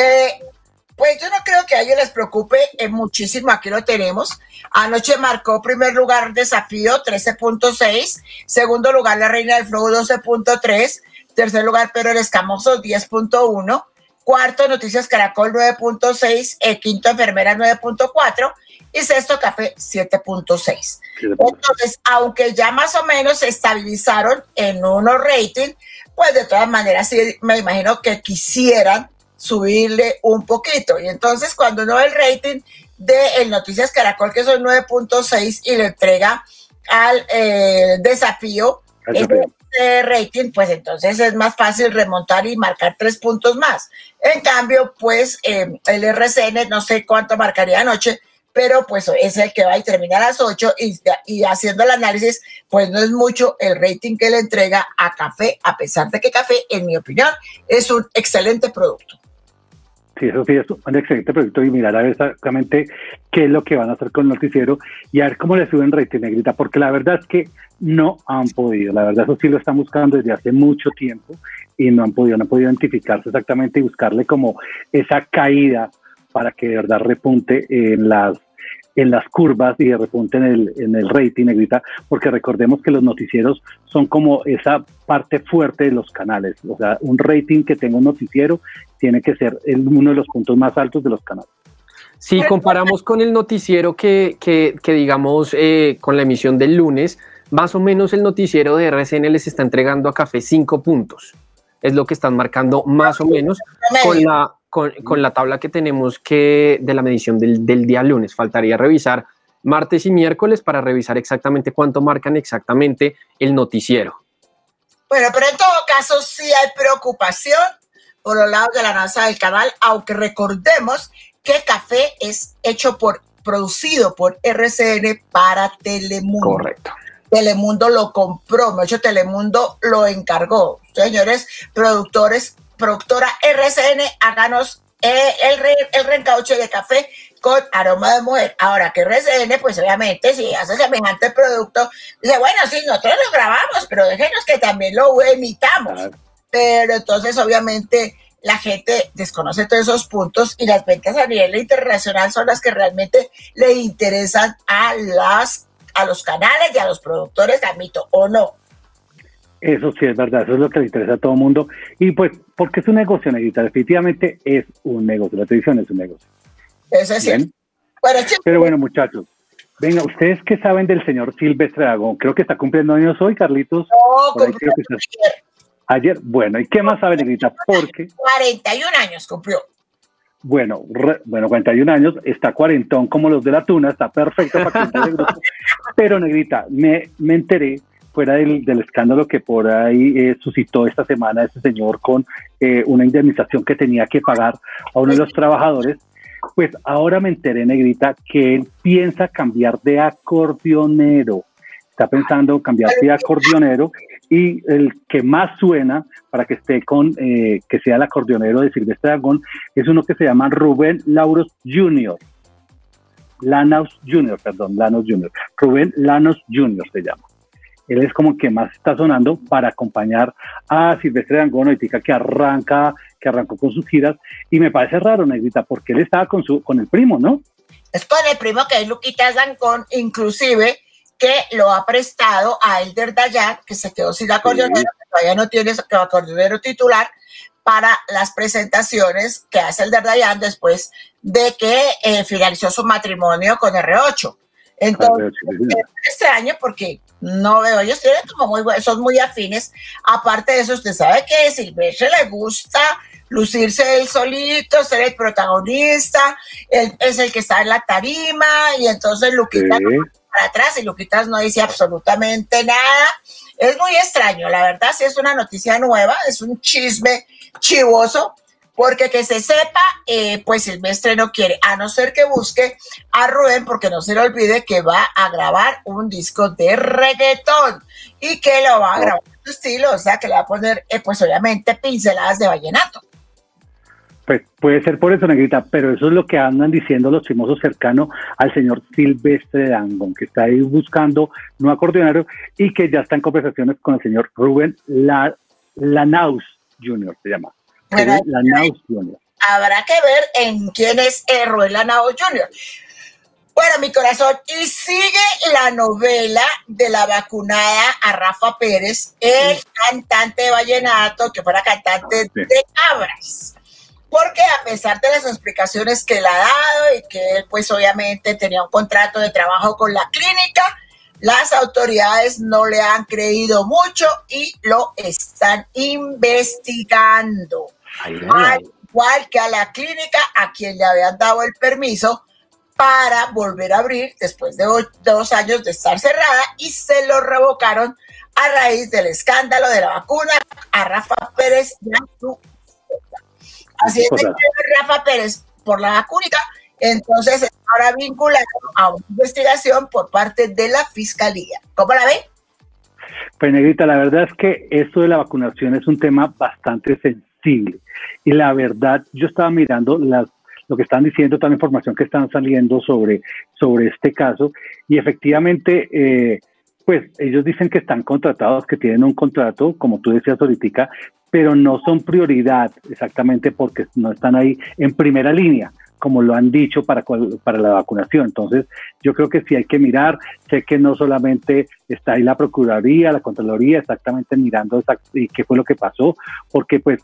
Pues yo no creo que a ellos les preocupe muchísimo, aquí lo tenemos. Anoche marcó primer lugar Desafío 13.6, segundo lugar La Reina del Flow 12.3, tercer lugar Pedro el Escamoso 10.1, cuarto Noticias Caracol 9.6, quinto Enfermera 9.4 y sexto Café 7.6. Entonces, aunque ya más o menos se estabilizaron en unos ratings, pues de todas maneras sí me imagino que quisieran subirle un poquito. Y entonces cuando uno ve el rating de el Noticias Caracol, que son 9.6 y le entrega al Desafío ese rating, pues entonces es más fácil remontar y marcar 3 puntos más. En cambio, pues el RCN no sé cuánto marcaría anoche, pero pues es el que va y termina a las 8 y haciendo el análisis, pues no es mucho el rating que le entrega a Café, a pesar de que Café, en mi opinión, es un excelente producto. Sí, eso sí es un excelente producto y mirar a ver exactamente qué es lo que van a hacer con el noticiero y a ver cómo le suben rating, Negrita, porque la verdad es que no han podido, la verdad eso sí lo están buscando desde hace mucho tiempo y no han podido identificarse exactamente y buscarle como esa caída para que de verdad repunte en las curvas y de repunte en el rating, Negrita, porque recordemos que los noticieros son como esa parte fuerte de los canales, o sea, un rating que tenga un noticiero tiene que ser uno de los puntos más altos de los canales. Si comparamos con el noticiero que digamos, con la emisión del lunes, más o menos el noticiero de RCN les está entregando a Café 5 puntos, es lo que están marcando más o menos con la tabla que tenemos de la medición del día lunes. Faltaría revisar martes y miércoles para revisar exactamente cuánto marcan exactamente el noticiero. Bueno, pero en todo caso sí hay preocupación por los lados de la NASA del canal, aunque recordemos que Café es producido por RCN para Telemundo. Correcto. Telemundo lo compró, de hecho Telemundo lo encargó. Señores productora RCN, háganos el reencauche de Café con aroma de mujer. Ahora que RCN, pues obviamente, si hace semejante producto, dice, bueno, sí, nosotros lo grabamos, pero déjenos que también lo emitamos. Pero entonces, obviamente, la gente desconoce todos esos puntos y las ventas a nivel internacional son las que realmente le interesan a los canales y a los productores, admito, ¿o no? Eso sí es verdad, eso es lo que le interesa a todo el mundo. Y pues, porque es un negocio, Negrita, definitivamente es un negocio, la televisión es un negocio. Eso es cierto. Bueno, pero bueno, muchachos, venga, ¿ustedes qué saben del señor Silvestre Dangond? Creo que está cumpliendo años hoy, Carlitos. No, cumplió ayer. Bueno, ¿y qué más sabe, Negrita? Porque 41 años cumplió. Bueno, 41 años, está cuarentón como los de la tuna, está perfecto para que grupo. Pero, Negrita, me enteré fuera del escándalo que por ahí suscitó esta semana este señor con una indemnización que tenía que pagar a uno de los trabajadores, pues ahora me enteré, Negrita, que él piensa cambiar de acordeonero. Está pensando cambiar de acordeonero y el que más suena para que esté que sea el acordeonero de Silvestre Dangond es uno que se llama Rubén Lanos Jr. Rubén Lanos Jr. se llama. Él es como el que más está sonando para acompañar a Silvestre Dangond ahorita que arrancó con sus giras, y me parece raro, Negrita, porque él estaba con el primo, ¿no? Es con el primo, que es Luquitas Dangond, inclusive que lo ha prestado a Elder Dayan, que se quedó sin acordeonero, que todavía no tiene acordeonero titular para las presentaciones que hace Elder Dayan después de que finalizó su matrimonio con R8. Entonces, es extraño porque no veo, ellos tienen como son muy afines. Aparte de eso, usted sabe que a Silvestre le gusta lucirse él solito, ser el protagonista, él es el que está en la tarima, y entonces Luquitas para atrás, y Luquitas no dice absolutamente nada. Es muy extraño, la verdad. Sí, es una noticia nueva, es un chisme chivoso, porque que se sepa, pues Silvestre no quiere, a no ser que busque a Rubén, porque no se le olvide que va a grabar un disco de reggaetón y que lo va a grabar en su estilo, o sea que le va a poner, pues obviamente, pinceladas de vallenato. Pues puede ser por eso, Negrita, pero eso es lo que andan diciendo los chismosos cercanos al señor Silvestre Dangond, que está ahí buscando un acordeonero y que ya está en conversaciones con el señor Rubén Lanos Jr. se llama. Bueno, Lanos Jr. Habrá que ver en quién es Rubén Lanos Jr. Bueno, mi corazón, y sigue la novela de la vacunada a Rafa Pérez, el cantante de vallenato, que fuera cantante de cabras. Porque a pesar de las explicaciones que él ha dado y que él pues obviamente tenía un contrato de trabajo con la clínica, las autoridades no le han creído mucho y lo están investigando. Al igual que a la clínica, a quien le habían dado el permiso para volver a abrir después de 2 años de estar cerrada, y se lo revocaron a raíz del escándalo de la vacuna a Rafa Pérez y a su esposa. Así es que Rafa Pérez por la vacuna, entonces está ahora vinculado a una investigación por parte de la Fiscalía. ¿Cómo la ven? Pues, Negrita, la verdad es que esto de la vacunación es un tema bastante sensible, y la verdad, yo estaba mirando lo que están diciendo, toda la información que están saliendo sobre este caso, y efectivamente, pues ellos dicen que están contratados, que tienen un contrato, como tú decías ahorita, pero no son prioridad exactamente porque no están ahí en primera línea, como lo han dicho para la vacunación. Entonces, yo creo que sí hay que mirar. Sé que no solamente está ahí la Procuraduría, la Contraloría, exactamente mirando qué fue lo que pasó, porque pues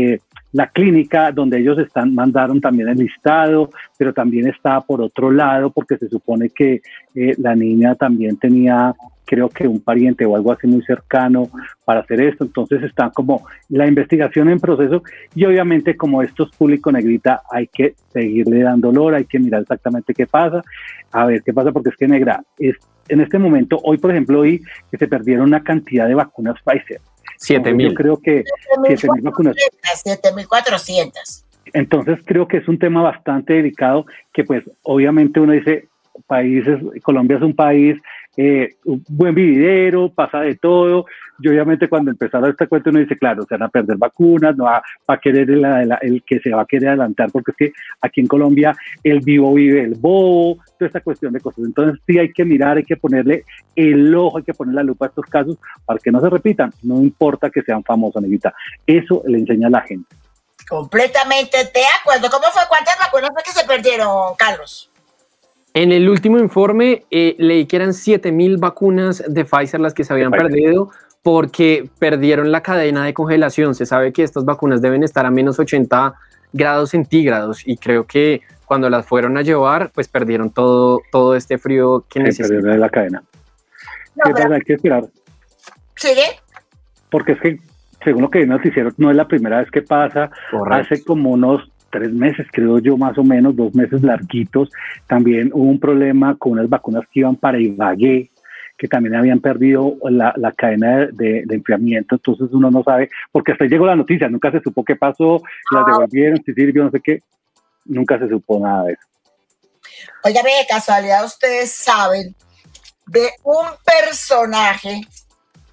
la clínica donde ellos mandaron también el listado, pero también estaba por otro lado, porque se supone que la niña también tenía, creo que un pariente o algo así muy cercano para hacer esto. Entonces está como la investigación en proceso, y obviamente como esto es público, Negrita, hay que seguirle dando olor, hay que mirar exactamente qué pasa, a ver qué pasa, porque es que, Negra, en este momento, hoy por ejemplo, vi que se perdieron una cantidad de vacunas Pfizer. 7.000. Yo creo que 7.000 vacunas. 7.400. Entonces creo que es un tema bastante delicado, que pues obviamente uno dice, Colombia es un país un buen vividero, pasa de todo, y obviamente cuando empezaron esta cuenta uno dice, claro, se van a perder vacunas, no va a querer el que se va a querer adelantar, porque es que aquí en Colombia el vivo vive el bobo, toda esta cuestión de cosas. Entonces sí hay que mirar, hay que ponerle el ojo, hay que poner la lupa a estos casos para que no se repitan, no importa que sean famosos, Negrita, eso le enseña a la gente. Completamente de acuerdo. ¿Cómo fue? ¿Cuántas vacunas fue que se perdieron, Carlos? En el último informe leí que eran 7.000 vacunas de Pfizer las que se habían perdido porque perdieron la cadena de congelación. Se sabe que estas vacunas deben estar a menos 80 grados centígrados, y creo que cuando las fueron a llevar, pues perdieron todo este frío que necesitan. Perdieron la cadena. No, pero hay que esperar. ¿Sigue? Porque es que, según lo que vi en el noticiero, no es la primera vez que pasa. Correcto. Hace como unos 3 meses, creo yo, más o menos, 2 meses larguitos, también hubo un problema con unas vacunas que iban para Ibagué, que también habían perdido la cadena de enfriamiento. Entonces uno no sabe, porque hasta ahí llegó la noticia, nunca se supo qué pasó, las devolvieron, si sirvió, no sé qué, nunca se supo nada de eso. Óigame, de casualidad, ustedes saben de un personaje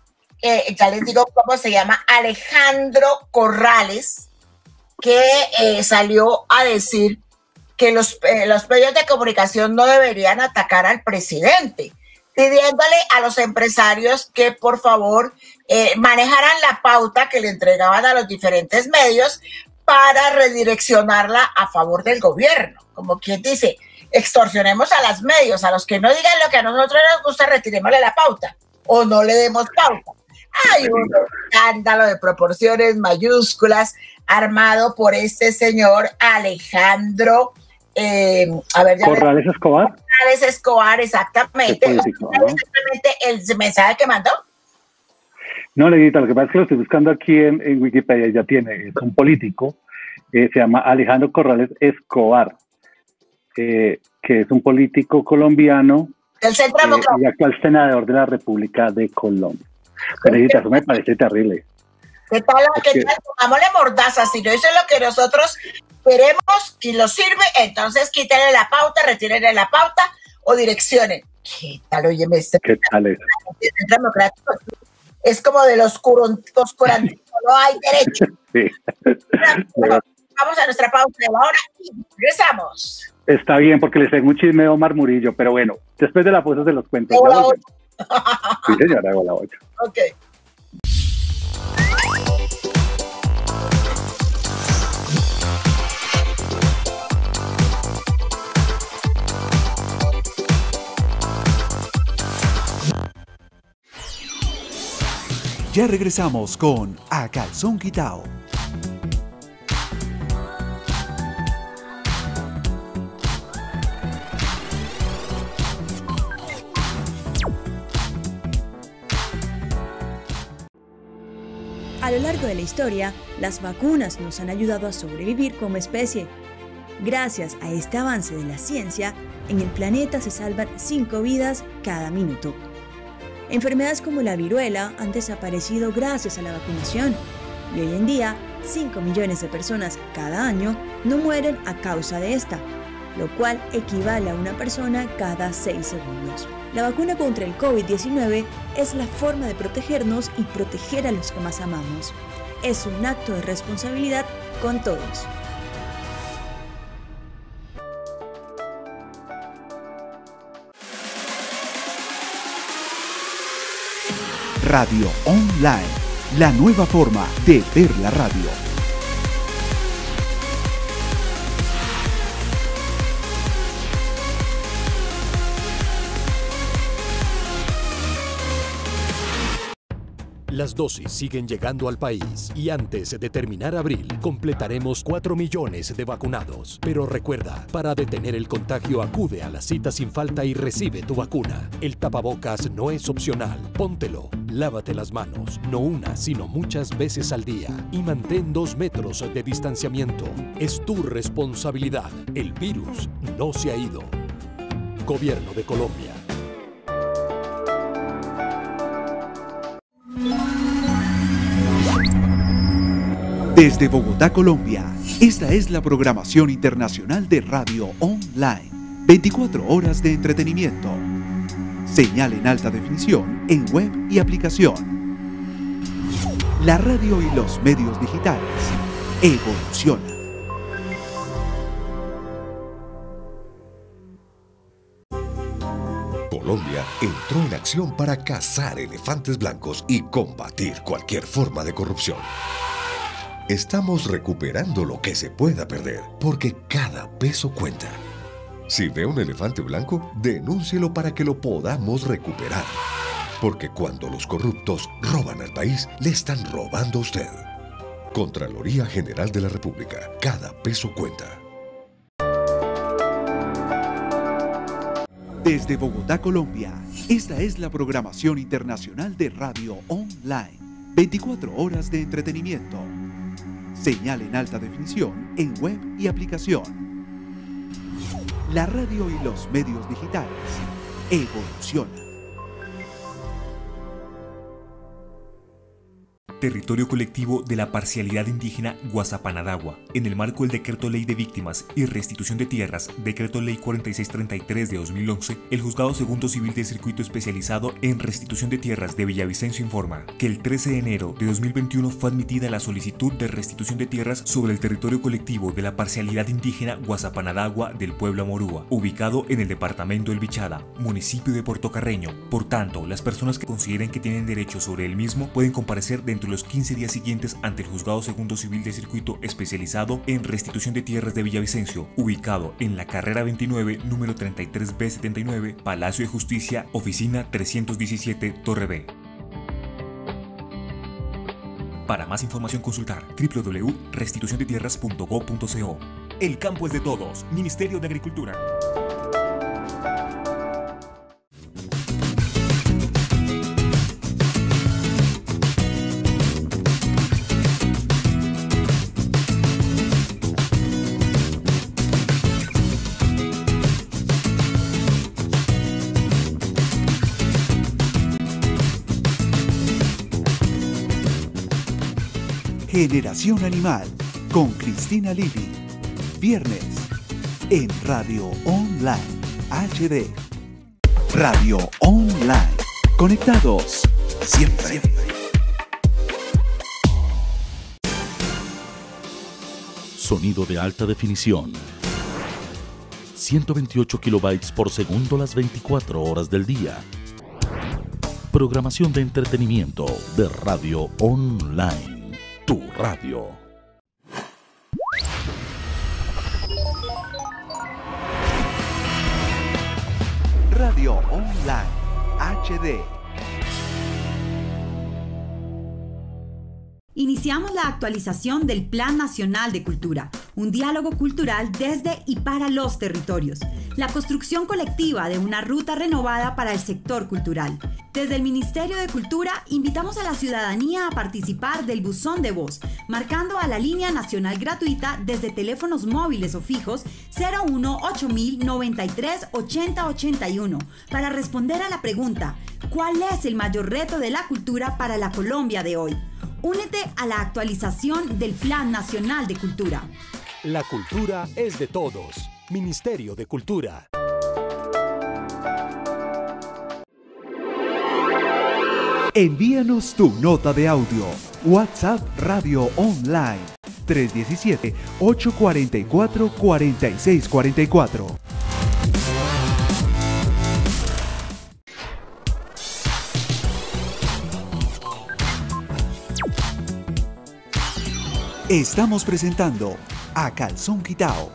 ya les digo cómo se llama, Alejandro Corrales, que salió a decir que los medios de comunicación no deberían atacar al presidente, pidiéndole a los empresarios que por favor manejaran la pauta que le entregaban a los diferentes medios para redireccionarla a favor del gobierno. Como quien dice, extorsionemos a los medios, a los que no digan lo que a nosotros nos gusta, retirémosle la pauta o no le demos pauta. Hay un escándalo de proporciones mayúsculas armado por este señor Alejandro Corrales Escobar. Corrales Escobar, exactamente. Exactamente el mensaje que mandó. No, Leguita, lo que pasa es que lo estoy buscando aquí en Wikipedia, ya tiene, es un político, se llama Alejandro Corrales Escobar, que es un político colombiano del Centro Democrático y actual senador de la República de Colombia. Pero Leguita, eso me parece terrible. ¿Qué tal? Pongámosle mordaza, si no hizo lo que nosotros queremos y lo sirve, entonces quítenle la pauta, retírenle la pauta o direccionen. ¿Qué tal? Oye, ¿qué tal es? El Centro Democrático es como de los oscurantistas, no hay derecho. Sí. Vamos a nuestra pausa de la hora y regresamos. Está bien, porque les tengo un chisme de Omar Murillo, pero bueno, después de la pausa se los cuento. Sí, señora, hago la 8. Ok. Ya regresamos con A Calzón Quitao. A lo largo de la historia, las vacunas nos han ayudado a sobrevivir como especie. Gracias a este avance de la ciencia, en el planeta se salvan 5 vidas cada minuto. Enfermedades como la viruela han desaparecido gracias a la vacunación y hoy en día 5 millones de personas cada año no mueren a causa de esta, lo cual equivale a una persona cada 6 segundos. La vacuna contra el COVID-19 es la forma de protegernos y proteger a los que más amamos. Es un acto de responsabilidad con todos. Radio Online, la nueva forma de ver la radio. Las dosis siguen llegando al país y antes de terminar abril completaremos 4 millones de vacunados. Pero recuerda, para detener el contagio acude a la cita sin falta y recibe tu vacuna. El tapabocas no es opcional, póntelo. Lávate las manos, no una, sino muchas veces al día. Y mantén 2 metros de distanciamiento. Es tu responsabilidad. El virus no se ha ido. Gobierno de Colombia. Desde Bogotá, Colombia, esta es la programación internacional de Radio Online. 24 horas de entretenimiento. Señal en alta definición en web y aplicación. La radio y los medios digitales evolucionan. Colombia entró en acción para cazar elefantes blancos y combatir cualquier forma de corrupción. Estamos recuperando lo que se pueda perder, porque cada peso cuenta. Si ve un elefante blanco, denúncielo para que lo podamos recuperar. Porque cuando los corruptos roban al país, le están robando a usted. Contraloría General de la República. Cada peso cuenta. Desde Bogotá, Colombia, esta es la programación internacional de Radio Online. 24 horas de entretenimiento. Señal en alta definición en web y aplicación. La radio y los medios digitales evolucionan. Territorio colectivo de la parcialidad indígena Guasapanadagua, en el marco del Decreto Ley de Víctimas y Restitución de Tierras, Decreto Ley 4633 de 2011, el Juzgado Segundo Civil de Circuito Especializado en Restitución de Tierras de Villavicencio informa que el 13 de enero de 2021 fue admitida la solicitud de restitución de tierras sobre el territorio colectivo de la parcialidad indígena Guasapanadagua del pueblo Amorúa, ubicado en el departamento del Bichada, municipio de Puerto Carreño. Por tanto, las personas que consideren que tienen derecho sobre el mismo pueden comparecer dentro de los 15 días siguientes ante el Juzgado Segundo Civil de Circuito Especializado en Restitución de Tierras de Villavicencio, ubicado en la carrera 29, número 33B79, Palacio de Justicia, oficina 317, Torre B. Para más información consultar www.restituciondetierras.gov.co. El campo es de todos. Ministerio de Agricultura. Generación Animal con Cristina Lili. Viernes en Radio Online HD. Radio Online. Conectados siempre. Sonido de alta definición. 128 kilobytes por segundo las 24 horas del día. Programación de entretenimiento de Radio Online. Tu radio. Radio Online HD. Iniciamos la actualización del Plan Nacional de Cultura, un diálogo cultural desde y para los territorios, la construcción colectiva de una ruta renovada para el sector cultural. Desde el Ministerio de Cultura invitamos a la ciudadanía a participar del buzón de voz, marcando a la línea nacional gratuita desde teléfonos móviles o fijos 01 8000 93 80 81 para responder a la pregunta: ¿cuál es el mayor reto de la cultura para la Colombia de hoy? Únete a la actualización del Plan Nacional de Cultura. La cultura es de todos. Ministerio de Cultura. Envíanos tu nota de audio. WhatsApp Radio Online 317-844-4644. Estamos presentando a Calzón Quitao.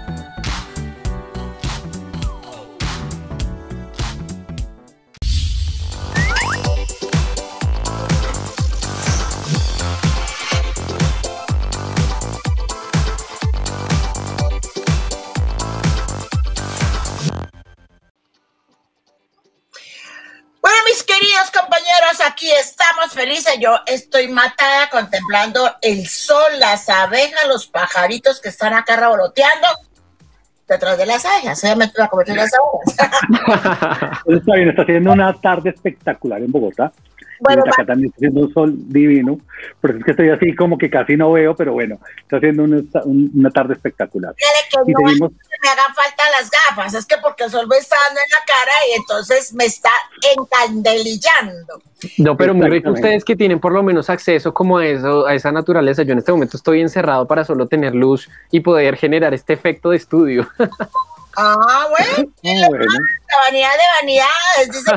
Aquí estamos felices, yo estoy matada contemplando el sol, las abejas, los pajaritos que están acá revoloteando detrás de las abejas, obviamente la comercio de las abejas. Está bien, está haciendo una tarde espectacular en Bogotá. Bueno, acá también está haciendo un sol divino, pero es que estoy así como que casi no veo, pero bueno, está haciendo una tarde espectacular. Que no seguimos... me hagan falta las gafas, es que porque el sol me está dando en la cara y entonces me está encandelillando. No, pero muy rico ustedes que tienen por lo menos acceso como a eso, a esa naturaleza. Yo en este momento estoy encerrado para solo tener luz y poder generar este efecto de estudio. Ah, bueno, la vanidad de vanidades, dice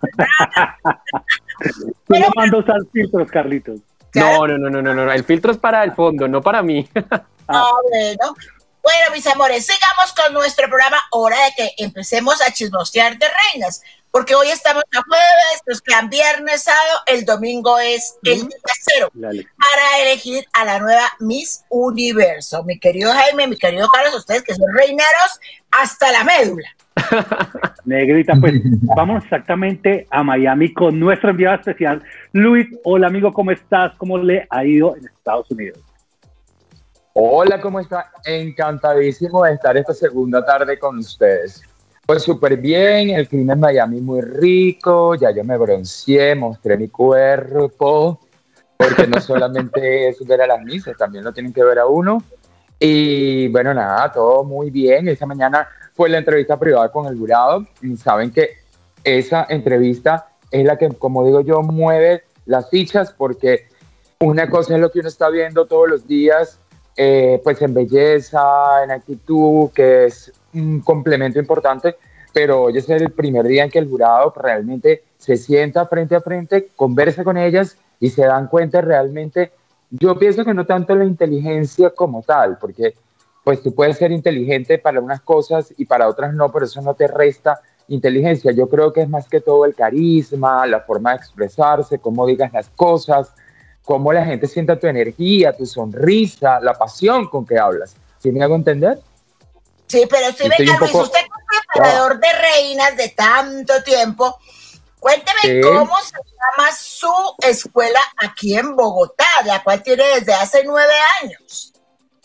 Pero mando usar filtros, Carlitos. No, el filtro es para el fondo, no para mí. Bueno, mis amores, sigamos con nuestro programa, hora de que empecemos a chismosear de reinas, porque hoy estamos a jueves, nos quedan viernes, sábado, el domingo es el día cero para elegir a la nueva Miss Universo. Mi querido Jaime, mi querido Carlos, ustedes que son reineros hasta la médula. Negrita, pues vamos exactamente a Miami con nuestro enviado especial, Luis. Hola amigo, ¿cómo estás? ¿Cómo le ha ido en Estados Unidos? Hola, ¿cómo está? Encantadísimo de estar esta segunda tarde con ustedes. Pues súper bien, el clima en Miami muy rico, ya yo me bronceé, mostré mi cuerpo, porque no solamente es ver a las misas, también lo tienen que ver a uno. Y bueno, nada, todo muy bien. Esta mañana fue la entrevista privada con el jurado. Y saben que esa entrevista es la que, como digo yo, mueve las fichas, porque una cosa es lo que uno está viendo todos los días, pues en belleza, en actitud, que es un complemento importante, pero hoy es el primer día en que el jurado realmente se sienta frente a frente, conversa con ellas y se dan cuenta realmente. Yo pienso que no tanto la inteligencia como tal, porque pues tú puedes ser inteligente para unas cosas y para otras no, pero eso no te resta inteligencia. Yo creo que es más que todo el carisma, la forma de expresarse, cómo digas las cosas, cómo la gente sienta tu energía, tu sonrisa, la pasión con que hablas. ¿Sí me hago entender? Sí, pero sí, venga, Luis, usted como preparador de reinas de tanto tiempo, cuénteme Sí. cómo se llama su escuela aquí en Bogotá, la cual tiene desde hace 9 años.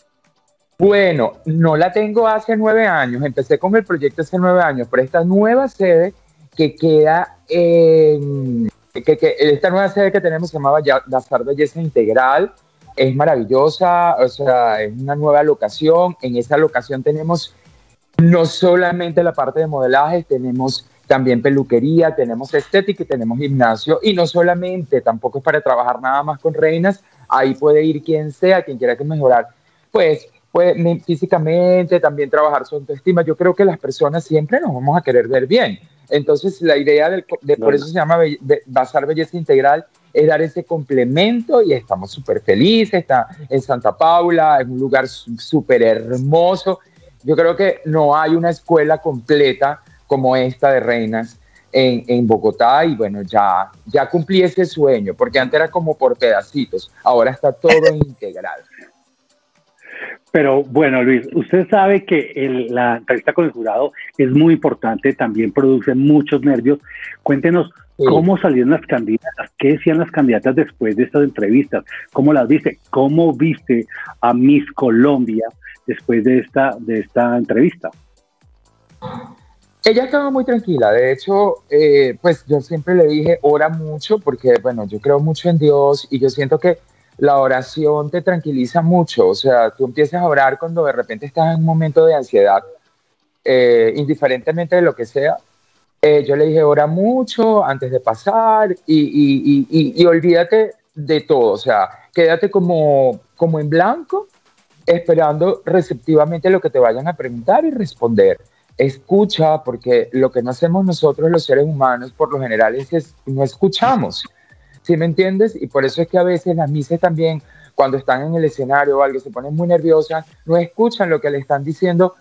Bueno, no la tengo hace 9 años, empecé con el proyecto hace 9 años, pero esta nueva sede que queda en... esta nueva sede que tenemos se llamaba Bazar Belleza Integral, es maravillosa, o sea, es una nueva locación. En esa locación tenemos no solamente la parte de modelaje, tenemos también peluquería, tenemos estética y tenemos gimnasio. Y no solamente, tampoco es para trabajar nada más con reinas, ahí puede ir quien sea, quien quiera que mejorar, pues físicamente, también trabajar su autoestima. Yo creo que las personas siempre nos vamos a querer ver bien. Entonces, la idea por eso se llama Bazar Belleza Integral, es dar ese complemento, y estamos súper felices. Está en Santa Paula, en un lugar súper hermoso. Yo creo que no hay una escuela completa como esta de reinas en Bogotá, y bueno, ya cumplí ese sueño, porque antes era como por pedacitos, ahora está todo integral. Pero bueno, Luis, usted sabe que la entrevista con el jurado es muy importante, también produce muchos nervios. Cuéntenos cómo salieron las candidatas, qué decían las candidatas después de estas entrevistas, cómo las viste, cómo viste a Miss Colombia después de esta entrevista. Ella estaba muy tranquila, de hecho, pues yo siempre le dije, ora mucho, porque bueno, yo creo mucho en Dios y yo siento que la oración te tranquiliza mucho. O sea, tú empiezas a orar cuando de repente estás en un momento de ansiedad, indiferentemente de lo que sea. Yo le dije, ora mucho antes de pasar y olvídate de todo. O sea, quédate como en blanco, esperando receptivamente lo que te vayan a preguntar y responder. Escucha, porque lo que no hacemos nosotros los seres humanos por lo general es que no escuchamos. ¿Sí me entiendes? Y por eso es que a veces las misas también, cuando están en el escenario o algo, se ponen muy nerviosas, no escuchan lo que le está diciendo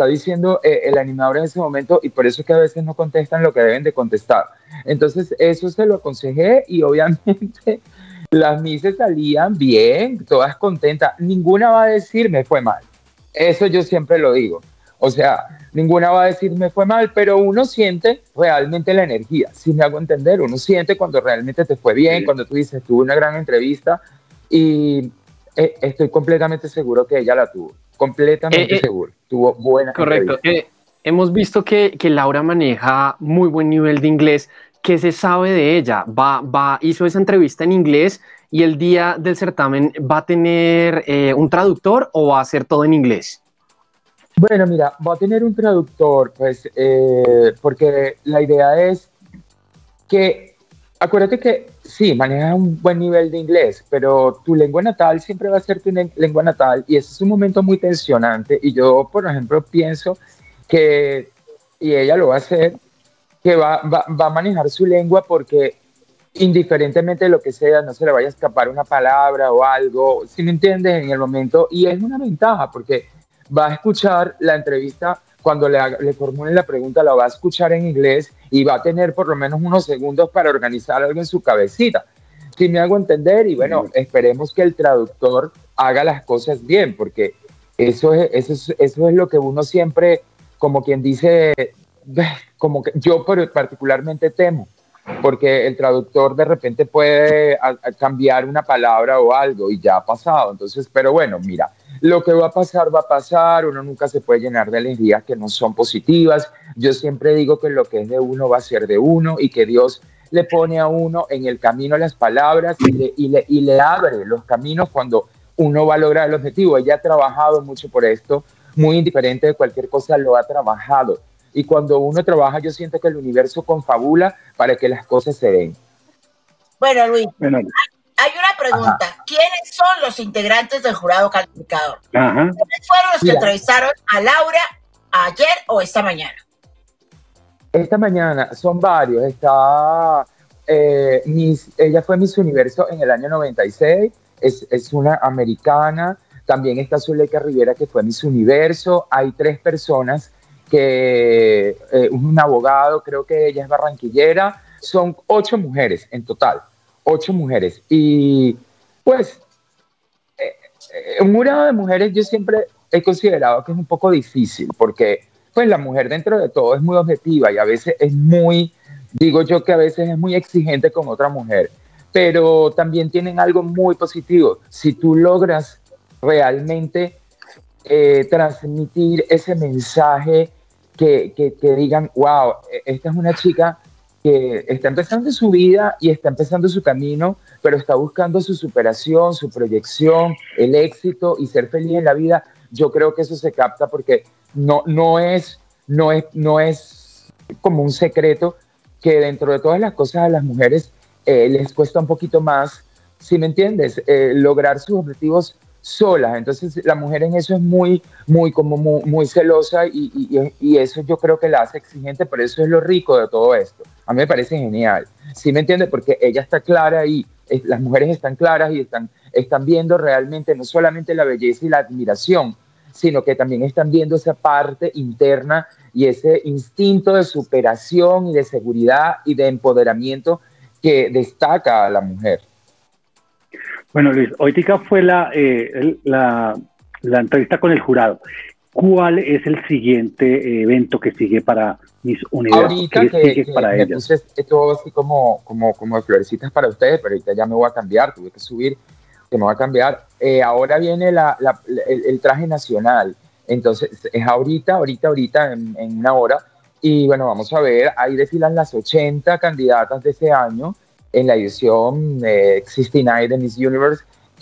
el animador en ese momento, y por eso es que a veces no contestan lo que deben de contestar. Entonces, eso se lo aconsejé, y obviamente las misas salían bien, todas contentas. Ninguna va a decir me fue mal. Eso yo siempre lo digo. O sea, ninguna va a decir me fue mal, pero uno siente realmente la energía. Si me hago entender, uno siente cuando realmente te fue bien, cuando tú dices, tuve una gran entrevista, y estoy completamente seguro que ella la tuvo. Completamente seguro. Tuvo buena correcto. Hemos visto que Laura maneja muy buen nivel de inglés. ¿Qué se sabe de ella? Hizo esa entrevista en inglés, y el día del certamen ¿va a tener un traductor o va a hacer todo en inglés? Bueno, mira, va a tener un traductor, pues, porque la idea es que, acuérdate que sí, manejas un buen nivel de inglés, pero tu lengua natal siempre va a ser tu lengua natal, y ese es un momento muy tensionante. Y yo, por ejemplo, pienso que, y ella lo va a hacer, que va a manejar su lengua, porque indiferentemente de lo que sea, no se le vaya a escapar una palabra o algo, ¿sí me entiendes? En el momento, y es una ventaja, porque va a escuchar la entrevista, cuando le formulen la pregunta, la va a escuchar en inglés, y va a tener por lo menos unos segundos para organizar algo en su cabecita. ¿Sí me hago entender? Y bueno, esperemos que el traductor haga las cosas bien, porque eso es lo que uno siempre, como quien dice, como que yo particularmente temo, porque el traductor de repente puede cambiar una palabra o algo, y ya ha pasado. Entonces, pero bueno, mira, lo que va a pasar, uno nunca se puede llenar de alegrías que no son positivas. Yo siempre digo que lo que es de uno va a ser de uno, y que Dios le pone a uno en el camino las palabras y le abre los caminos cuando uno va a lograr el objetivo. Ella ha trabajado mucho por esto, muy indiferente de cualquier cosa, lo ha trabajado. Y cuando uno trabaja, yo siento que el universo confabula para que las cosas se den. Bueno, Luis, hay una pregunta. Ajá. ¿Quiénes son los integrantes del jurado calificador? Ajá. ¿Quiénes fueron los que entrevistaron a Laura ayer o esta mañana? Esta mañana son varios. Está ella fue Miss Universo en el año 96, es una americana. También está Zuleika Rivera, que fue Miss Universo. Hay 3 personas, un abogado, creo que ella es barranquillera. Son 8 mujeres en total, 8 mujeres. Y pues un jurado de mujeres yo siempre he considerado que es un poco difícil, porque pues la mujer dentro de todo es muy objetiva y a veces es muy, digo yo que a veces es muy exigente con otra mujer, pero también tienen algo muy positivo. Si tú logras realmente transmitir ese mensaje que digan, wow, esta es una chica que está empezando su vida y está empezando su camino, pero está buscando su superación, su proyección, el éxito y ser feliz en la vida. Yo creo que eso se capta porque no es como un secreto que dentro de todas las cosas a las mujeres les cuesta un poquito más, ¿sí me entiendes? Lograr sus objetivos solas. Entonces la mujer en eso es muy celosa y eso yo creo que la hace exigente, pero eso es lo rico de todo esto. A mí me parece genial, ¿sí me entiendes? Porque ella está clara y las mujeres están claras y están viendo realmente no solamente la belleza y la admiración, sino que también están viendo esa parte interna y ese instinto de superación y de seguridad y de empoderamiento que destaca a la mujer. Bueno, Luis, ahorita fue la entrevista con el jurado. ¿Cuál es el siguiente evento que sigue para Miss Universo? Ahorita que para me puse todo así como de florecitas para ustedes, pero ahorita ya me voy a cambiar, tuve que subir, que me voy a cambiar. Ahora viene el traje nacional, entonces es ahorita en una hora, y bueno, vamos a ver, ahí desfilan las 80 candidatas de ese año, en la edición 69 de Miss Universe,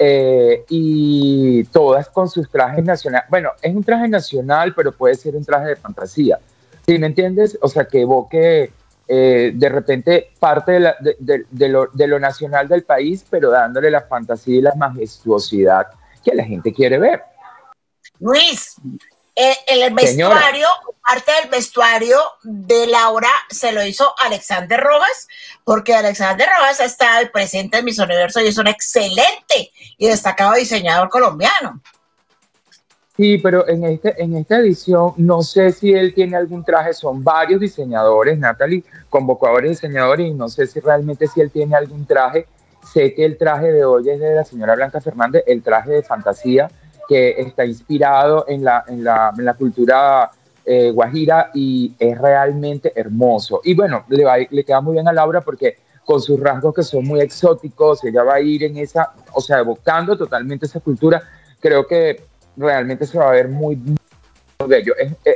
y todas con sus trajes nacionales. Bueno, es un traje nacional, pero puede ser un traje de fantasía, ¿sí me entiendes? O sea, que evoque de repente parte de lo nacional del país, pero dándole la fantasía y la majestuosidad que la gente quiere ver. Luis, el vestuario, parte del vestuario de Laura se lo hizo Alexander Rojas, porque Alexander Rojas ha estado presente en Miss Universo y es un excelente y destacado diseñador colombiano. Sí, pero en esta edición no sé si él tiene algún traje, son varios diseñadores, Natalie convocó a varios diseñadores y no sé si realmente si él tiene algún traje. Sé que el traje de hoy es de la señora Blanca Fernández, el traje de fantasía que está inspirado en la cultura guajira y es realmente hermoso. Y bueno, le queda muy bien a Laura porque con sus rasgos que son muy exóticos, ella va a ir en esa, o sea, evocando totalmente esa cultura. Creo que realmente se va a ver muy bello.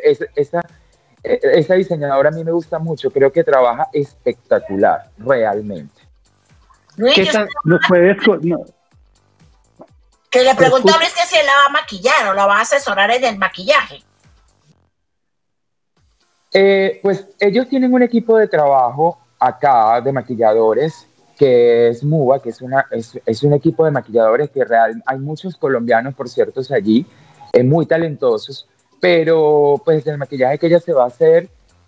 Esa diseñadora a mí me gusta mucho, creo que trabaja espectacular, realmente. Luis, que le preguntó a Luis que si él la va a maquillar o la va a asesorar en el maquillaje. Pues ellos tienen un equipo de trabajo acá de maquilladores que es MUBA, que es un equipo de maquilladores que hay muchos colombianos, por cierto, allí, muy talentosos, pero pues el maquillaje que ella se va a hacer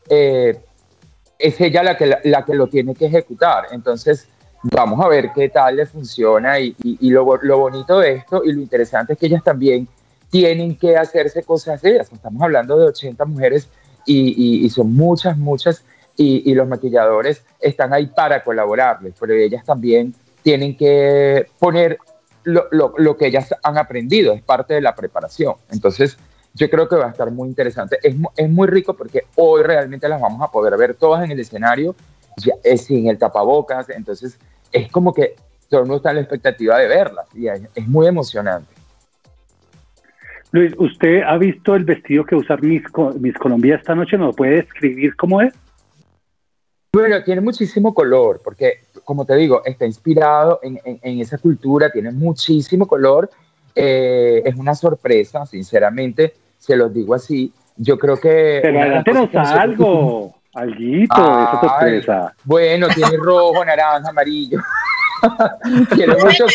es ella la que lo tiene que ejecutar. Entonces vamos a ver qué tal le funciona y lo bonito de esto y lo interesante es que ellas también tienen que hacerse cosas de ellas. Estamos hablando de 80 mujeres y son muchas y los maquilladores están ahí para colaborarles, pero ellas también tienen que poner lo que ellas han aprendido, es parte de la preparación. Entonces yo creo que va a estar muy interesante. Es muy rico porque hoy realmente las vamos a poder ver todas en el escenario, sin el tapabocas, entonces es como que todo el mundo está en la expectativa de verlas y es muy emocionante. Luis, ¿usted ha visto el vestido que usa Miss Colombia esta noche? ¿Nos puede describir cómo es? Bueno, tiene muchísimo color, porque, como te digo, está inspirado en esa cultura, tiene muchísimo color. Es una sorpresa, sinceramente, se los digo así. Yo creo que... Pero adelántenos algo, alguito de esa sorpresa. Bueno, tiene rojo, naranja, amarillo. Tiene muchos...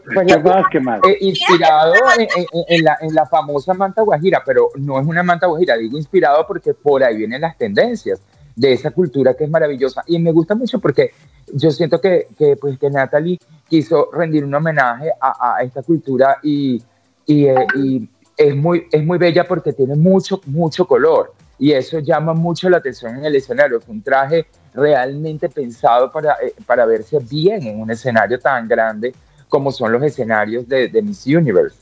inspirado en la famosa manta guajira, pero no es una manta guajira, digo inspirado porque por ahí vienen las tendencias de esa cultura que es maravillosa. Y me gusta mucho porque yo siento que Natalie quiso rendir un homenaje a esta cultura y es muy bella porque tiene mucho color y eso llama mucho la atención en el escenario. Fue un traje realmente pensado para verse bien en un escenario tan grande como son los escenarios de Miss Universe.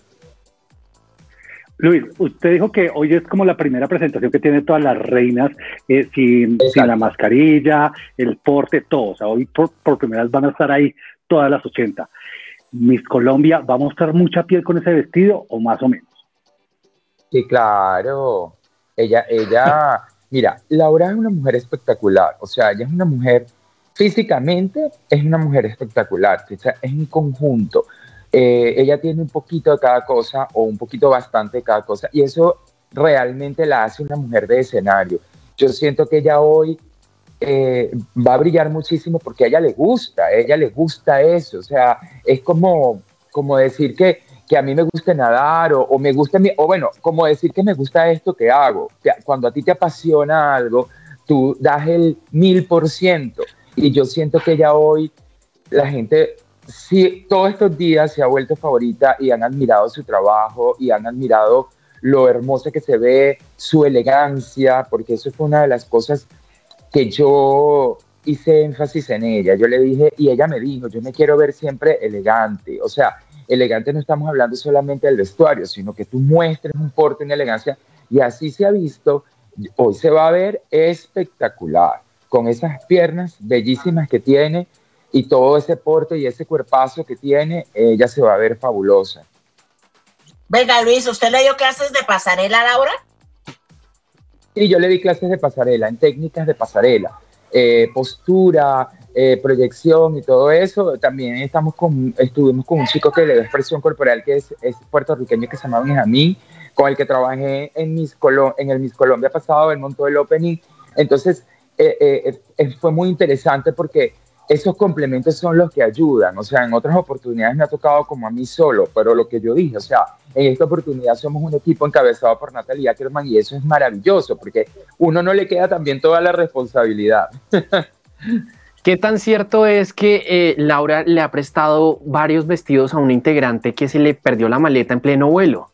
Luis, usted dijo que hoy es como la primera presentación que tiene todas las reinas sin la mascarilla, el porte, todo. O sea, hoy por primera vez van a estar ahí todas las 80. Miss Colombia, ¿va a mostrar mucha piel con ese vestido o más o menos? Sí, claro. Ella, mira, Laura es una mujer espectacular. O sea, ella es una mujer, físicamente es una mujer espectacular. O sea, es un conjunto. Ella tiene un poquito de cada cosa o un poquito bastante de cada cosa y eso realmente la hace una mujer de escenario. Yo siento que ella hoy va a brillar muchísimo porque a ella le gusta eso. O sea, es como decir que a mí me gusta nadar o me gusta, o bueno, como decir que me gusta esto que hago. Cuando a ti te apasiona algo, tú das el 1000%. Y yo siento que ella hoy, la gente, sí, todos estos días se ha vuelto favorita y han admirado su trabajo y han admirado lo hermosa que se ve, su elegancia, porque eso fue una de las cosas que yo hice énfasis en ella. Yo le dije, y ella me dijo, yo me quiero ver siempre elegante. O sea, elegante no estamos hablando solamente del vestuario, sino que tú muestres un porte, una elegancia, y así se ha visto. Hoy se va a ver espectacular, con esas piernas bellísimas que tiene y todo ese porte y ese cuerpazo que tiene, ella se va a ver fabulosa. Venga, Luis, ¿usted le dio clases de pasarela a Laura? Sí, yo le di clases de pasarela, en técnicas de pasarela, postura, proyección y todo eso. También estuvimos con un chico que le da expresión corporal, que es puertorriqueño, que se llama Benjamín, con el que trabajé en el Miss Colombia pasado, él montó el opening. Entonces, fue muy interesante porque esos complementos son los que ayudan. O sea, en otras oportunidades me ha tocado como a mí solo, pero lo que yo dije, o sea, en esta oportunidad somos un equipo encabezado por Natalie Ackerman y eso es maravilloso porque uno no le queda también toda la responsabilidad. ¿Qué tan cierto es que Laura le ha prestado varios vestidos a una integrante que se le perdió la maleta en pleno vuelo?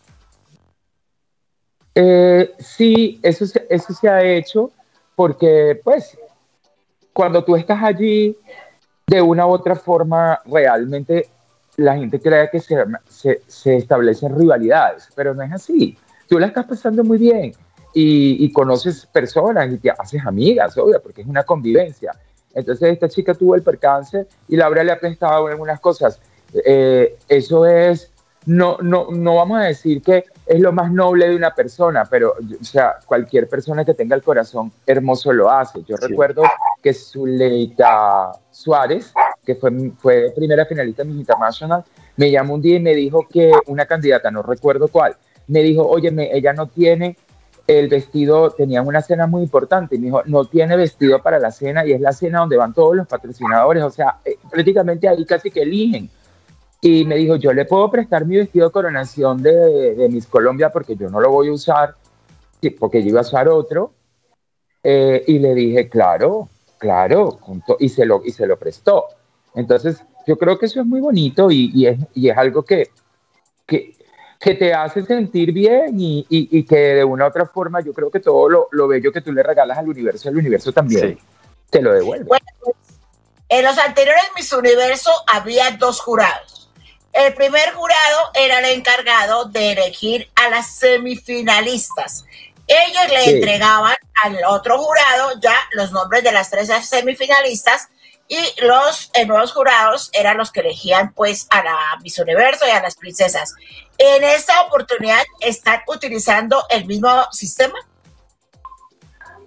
Sí, eso se ha hecho porque, pues, cuando tú estás allí, de una u otra forma, realmente la gente cree que se establecen rivalidades, pero no es así. Tú la estás pasando muy bien y conoces personas y te haces amigas, obvio, porque es una convivencia. Entonces esta chica tuvo el percance y Laura le ha prestado algunas cosas. Eso es, no vamos a decir que es lo más noble de una persona, pero o sea, cualquier persona que tenga el corazón hermoso lo hace. Yo recuerdo que Zuleika Suárez, que fue primera finalista en Miss International, me llamó un día y me dijo que una candidata, no recuerdo cuál, me dijo, óyeme, ella no tiene el vestido, tenían una cena muy importante, y me dijo, no tiene vestido para la cena, y es la cena donde van todos los patrocinadores, o sea, prácticamente ahí casi que eligen. Y me dijo, yo le puedo prestar mi vestido de coronación de Miss Colombia porque yo no lo voy a usar, porque yo iba a usar otro. Y le dije, claro, y se lo prestó. Entonces, yo creo que eso es muy bonito y es algo que te hace sentir bien y que de una u otra forma yo creo que todo lo bello que tú le regalas al universo también te lo devuelve. Bueno, pues, en los anteriores Miss Universo había 2 jurados. El primer jurado era el encargado de elegir a las semifinalistas. Ellos le entregaban al otro jurado ya los nombres de las 3 semifinalistas y los nuevos jurados eran los que elegían pues a la Miss Universo y a las princesas. En esta oportunidad, ¿están utilizando el mismo sistema?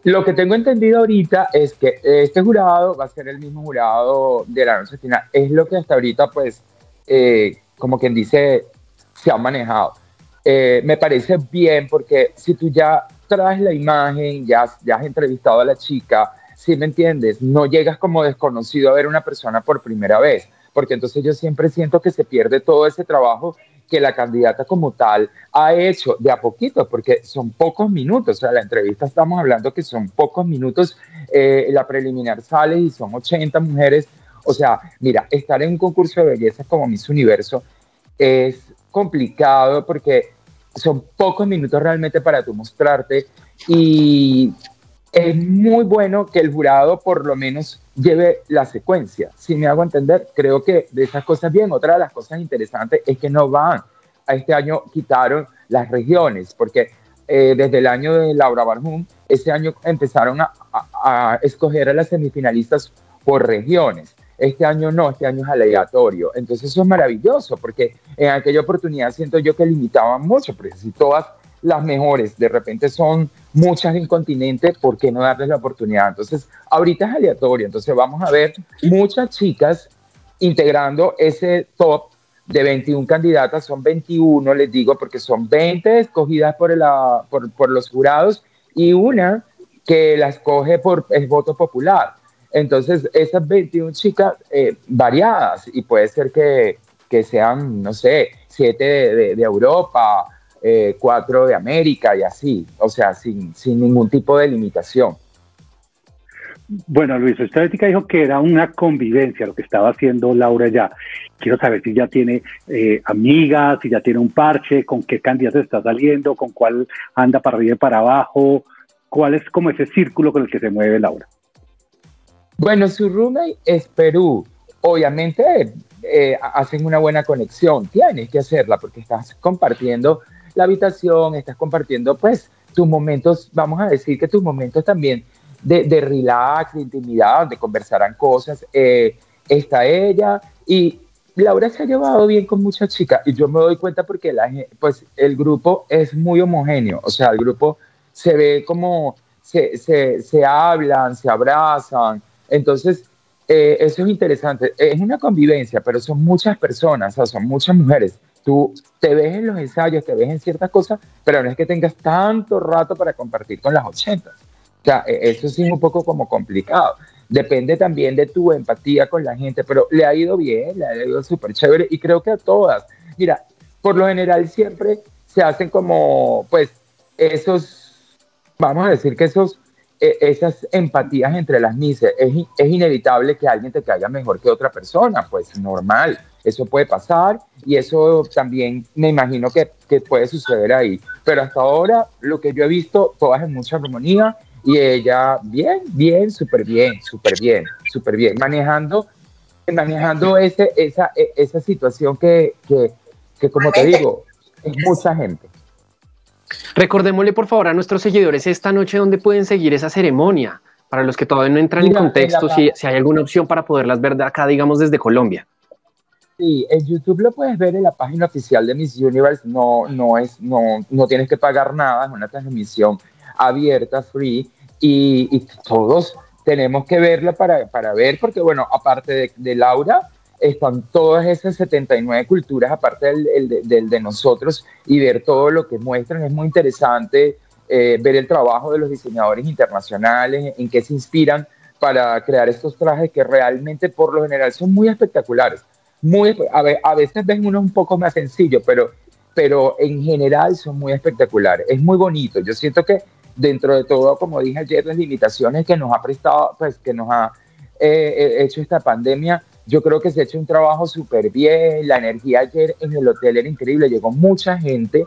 Lo que tengo entendido ahorita es que este jurado va a ser el mismo jurado de la noche final. Es lo que hasta ahorita, pues, como quien dice, se ha manejado. Me parece bien porque si tú ya traes la imagen, ya has entrevistado a la chica, ¿sí me entiendes? No llegas como desconocido a ver a una persona por primera vez, porque entonces yo siempre siento que se pierde todo ese trabajo que la candidata como tal ha hecho de a poquito, porque son pocos minutos. O sea, la entrevista estamos hablando que son pocos minutos, la preliminar sale y son 80 mujeres. O sea, mira, estar en un concurso de belleza como Miss Universo es complicado porque son pocos minutos realmente para tú mostrarte, y es muy bueno que el jurado por lo menos lleve la secuencia. Si me hago entender, creo que de esas cosas bien. Otra de las cosas interesantes es que no van. A este año quitaron las regiones, porque desde el año de Laura Barjún, ese año empezaron a escoger a las semifinalistas por regiones. Este año no, este año es aleatorio. Entonces eso es maravilloso, porque en aquella oportunidad siento yo que limitaban mucho, porque si todas las mejores de repente son muchas de un continente, ¿por qué no darles la oportunidad? Entonces ahorita es aleatorio, entonces vamos a ver muchas chicas integrando ese top de 21 candidatas. Son 21, les digo, porque son 20 escogidas por los jurados y una que la escoge por el voto popular. Entonces, esas 21 chicas variadas, y puede ser que sean, no sé, 7 de Europa, 4 de América y así, o sea, sin ningún tipo de limitación. Bueno, Luis, usted ahorita dijo que era una convivencia lo que estaba haciendo Laura ya. Quiero saber si ya tiene amigas, si ya tiene un parche, con qué candidato está saliendo, con cuál anda para arriba y para abajo, cuál es como ese círculo con el que se mueve Laura. Bueno, su roommate es Perú. Obviamente hacen una buena conexión, tienes que hacerla porque estás compartiendo la habitación, estás compartiendo pues tus momentos, vamos a decir que tus momentos también de relax, de intimidad, donde conversarán cosas. Está ella y Laura se ha llevado bien con muchas chicas, y yo me doy cuenta porque pues el grupo es muy homogéneo. O sea, el grupo se ve como se hablan, se abrazan. Entonces, eso es interesante. Es una convivencia, pero son muchas personas, o sea, son muchas mujeres. Tú te ves en los ensayos, te ves en ciertas cosas, pero no es que tengas tanto rato para compartir con las 80. O sea, eso sí es un poco como complicado. Depende también de tu empatía con la gente, pero le ha ido bien, le ha ido súper chévere, y creo que a todas. Mira, por lo general siempre se hacen como, pues, vamos a decir que esas empatías entre las mises. Es inevitable que alguien te caiga mejor que otra persona, pues normal, eso puede pasar, y eso también me imagino que puede suceder ahí. Pero hasta ahora, lo que yo he visto, todas en mucha armonía, y ella bien, súper bien, manejando esa situación que como te digo, es mucha gente. Recordémosle por favor a nuestros seguidores esta noche dónde pueden seguir esa ceremonia, para los que todavía no entran en contexto, si hay alguna opción para poderlas ver de acá, digamos desde Colombia. Sí, en YouTube lo puedes ver en la página oficial de Miss Universe. No tienes que pagar nada, es una transmisión abierta, free, y todos tenemos que verla para ver, porque bueno, aparte de Laura, están todas esas 79 culturas, aparte del de nosotros, y ver todo lo que muestran. Es muy interesante ver el trabajo de los diseñadores internacionales, en qué se inspiran para crear estos trajes que realmente por lo general son muy espectaculares. A veces ven uno un poco más sencillo, pero en general son muy espectaculares. Es muy bonito. Yo siento que dentro de todo, como dije ayer, las limitaciones que nos ha prestado, pues que nos ha hecho esta pandemia, yo creo que se ha hecho un trabajo súper bien. La energía ayer en el hotel era increíble. Llegó mucha gente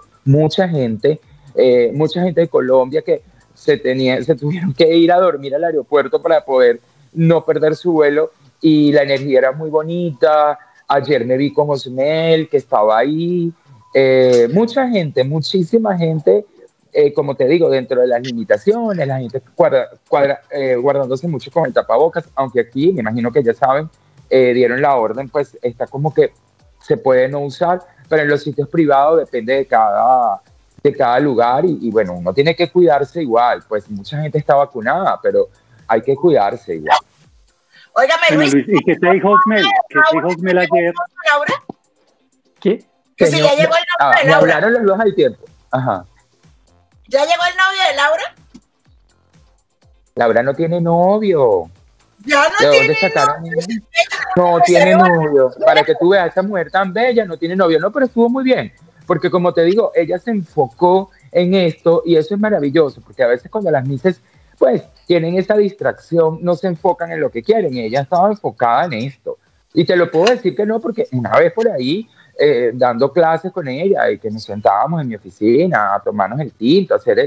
de Colombia que se tuvieron que ir a dormir al aeropuerto para poder no perder su vuelo, y la energía era muy bonita. Ayer me vi con Osmel, que estaba ahí. Mucha gente, muchísima gente, como te digo, dentro de las limitaciones, la gente guardándose mucho con el tapabocas, aunque aquí, me imagino que ya saben, dieron la orden, pues está como que se puede no usar, pero en los sitios privados depende de cada lugar y bueno, uno tiene que cuidarse igual, pues mucha gente está vacunada, pero hay que cuidarse igual. Óigame, Bueno, Luis, ¿y qué te dijo Osmel? ¿Qué te dijo Osmel ayer? ¿Laura? ¿Qué? Que si ya llegó el novio de me Laura. hablaron los dos al tiempo. Ajá. ¿Ya llegó el novio de Laura? Laura no tiene novio. Ya ¿De no dónde tiene sacaron novio. eso? No tiene novio. Para que tú veas, esa mujer tan bella no tiene novio. No, pero estuvo muy bien. Porque como te digo, ella se enfocó en esto y eso es maravilloso. Porque a veces cuando las mises, pues, tienen esa distracción, no se enfocan en lo que quieren. Ella estaba enfocada en esto. Y te lo puedo decir que no, porque una vez por ahí, dando clases con ella y que nos sentábamos en mi oficina a tomarnos el tinto, hacer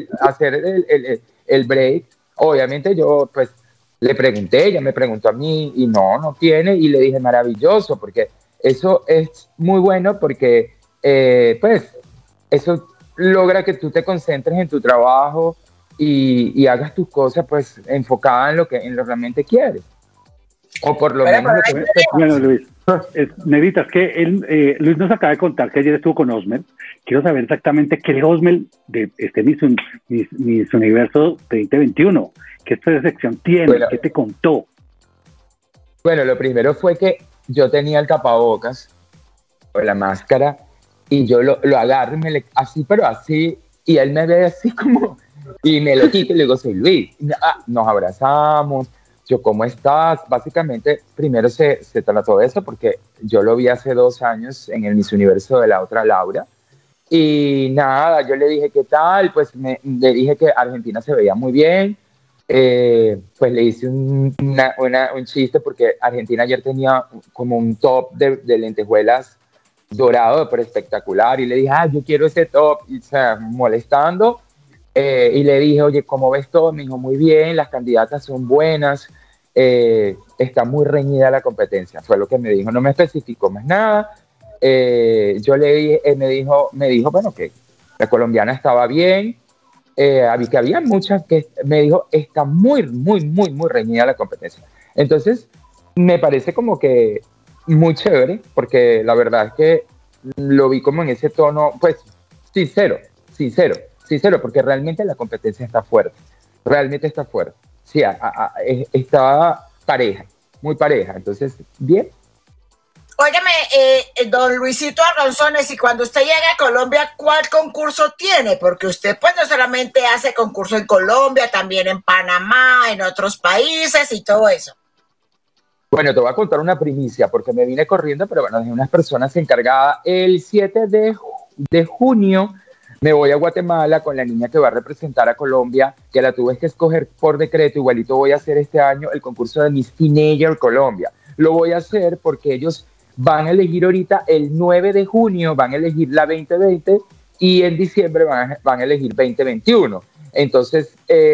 el break. Obviamente yo, pues, le pregunté, ella me preguntó a mí y no tiene, y le dije maravilloso, porque eso es muy bueno porque, pues, eso logra que tú te concentres en tu trabajo y hagas tus cosas, pues, enfocada en lo que realmente quieres. O por lo menos lo que... Bueno, Luis, Negrita, es que Luis nos acaba de contar que ayer estuvo con Osmel. Quiero saber exactamente qué dijo Osmel de este Miss Universo 2021. ¿Qué percepción tiene? Bueno, ¿qué te contó? Bueno, lo primero fue que yo tenía el tapabocas o la máscara y yo lo agarro y así, pero así, y él me ve así como, y me lo quito y le digo, soy Luis. Nos abrazamos. Yo, ¿cómo estás? Básicamente, primero se trató de eso porque yo lo vi hace 2 años en el Miss Universo de la otra Laura. Y nada, yo le dije, ¿qué tal? Pues le dije que Argentina se veía muy bien. Pues le hice un chiste porque Argentina ayer tenía como un top de lentejuelas dorado, pero espectacular. Y le dije, yo quiero ese top. Y, o sea, molestando. Y le dije, oye, ¿cómo ves todo? Me dijo, muy bien, las candidatas son buenas, está muy reñida la competencia, fue lo que me dijo, no me especificó más nada. Yo le dije, me dijo, bueno, que la colombiana estaba bien, que había muchas, que me dijo, está muy reñida la competencia. Entonces, me parece como que muy chévere, porque la verdad es que lo vi como en ese tono, pues, sincero, porque realmente la competencia está fuerte, sí, está pareja, muy pareja, entonces, bien. Óigame, don Luisito Arronzones, y cuando usted llega a Colombia, ¿cuál concurso tiene? Porque usted pues no solamente hace concurso en Colombia, también en Panamá, en otros países y todo eso. Bueno, te voy a contar una primicia, porque me vine corriendo, pero bueno, dejé unas personas encargadas. El 7 de junio me voy a Guatemala con la niña que va a representar a Colombia, que la tuve que escoger por decreto. Igualito voy a hacer este año el concurso de Miss Teenager Colombia. Lo voy a hacer porque ellos van a elegir ahorita el 9 de junio, van a elegir la 2020 y en diciembre van a elegir 2021. Entonces,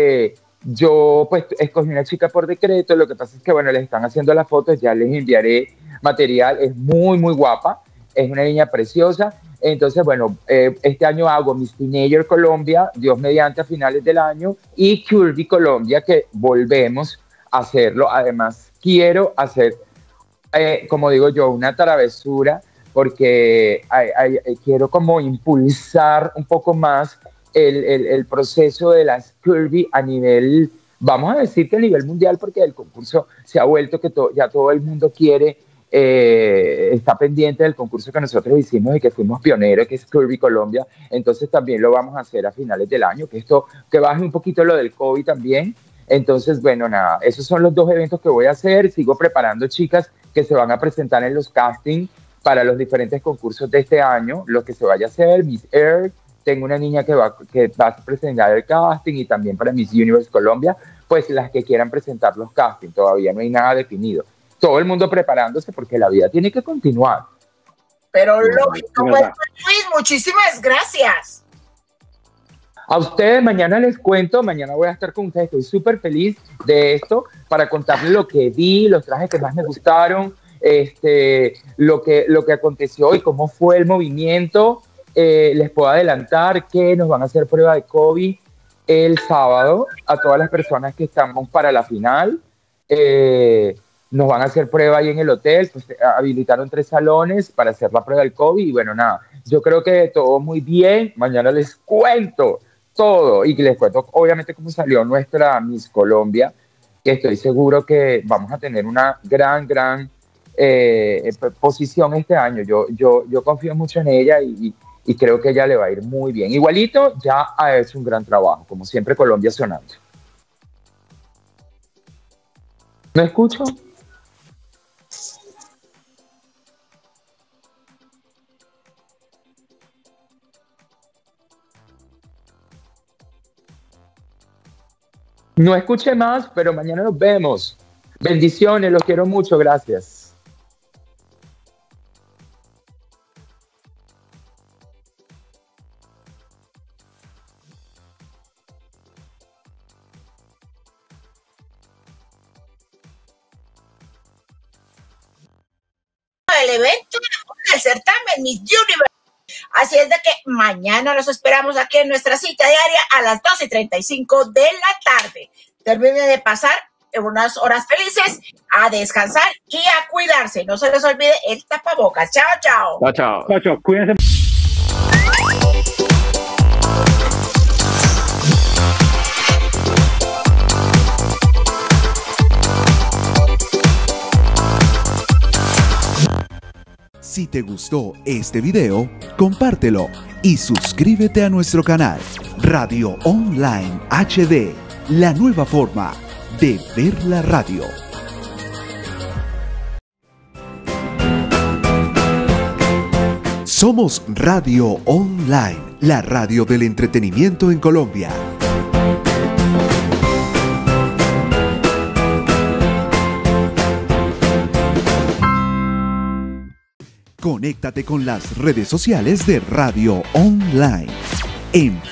yo pues escogí una chica por decreto. Lo que pasa es que, bueno, les están haciendo las fotos, ya les enviaré material. Es muy guapa, es una niña preciosa. Entonces, bueno, este año hago Miss Teenager Colombia, Dios mediante, a finales del año, y Curvy Colombia, que volvemos a hacerlo. Además, quiero hacer, como digo yo, una travesura, porque quiero como impulsar un poco más el proceso de las Curvy a nivel, vamos a decir que a nivel mundial, porque el concurso se ha vuelto que ya todo el mundo quiere, está pendiente del concurso que nosotros hicimos y que fuimos pioneros, que es Curvy Colombia. Entonces también lo vamos a hacer a finales del año, que baje un poquito lo del COVID también. Entonces, bueno, nada, esos son los 2 eventos que voy a hacer. Sigo preparando chicas que se van a presentar en los castings para los diferentes concursos de este año, lo que se vaya a hacer. Miss Earth, tengo una niña que va a presentar el casting, y también para Miss Universe Colombia, pues las que quieran presentar los castings. Todavía no hay nada definido. Todo el mundo preparándose porque la vida tiene que continuar. Pero lógico, pues, Luis, muchísimas gracias. A ustedes mañana les cuento, mañana voy a estar con ustedes, estoy súper feliz de esto, para contarles lo que vi, los trajes que más me gustaron, lo que aconteció y cómo fue el movimiento. Les puedo adelantar que nos van a hacer prueba de COVID el sábado a todas las personas que estamos para la final. nos van a hacer prueba ahí en el hotel, pues habilitaron 3 salones para hacer la prueba del COVID y bueno, nada, yo creo que todo muy bien, mañana les cuento todo y les cuento obviamente cómo salió nuestra Miss Colombia, que estoy seguro que vamos a tener una gran posición este año. Yo confío mucho en ella y creo que ella le va a ir muy bien. Igualito, ya ha hecho un gran trabajo, como siempre Colombia sonando. ¿Me escucho? No escuché más, pero mañana nos vemos. Bendiciones, los quiero mucho, gracias. El evento del certamen Miss Universe. Así es de que mañana los esperamos aquí en nuestra cita diaria a las 12:35 de la tarde. Terminen de pasar unas horas felices, a descansar y a cuidarse. No se les olvide el tapabocas. Chao, chao. Chao, chao. Chao, chao. Cuídense. Si te gustó este video, compártelo y suscríbete a nuestro canal Radio Online HD, la nueva forma de ver la radio. Somos Radio Online, la radio del entretenimiento en Colombia. Conéctate con las redes sociales de Radio Online en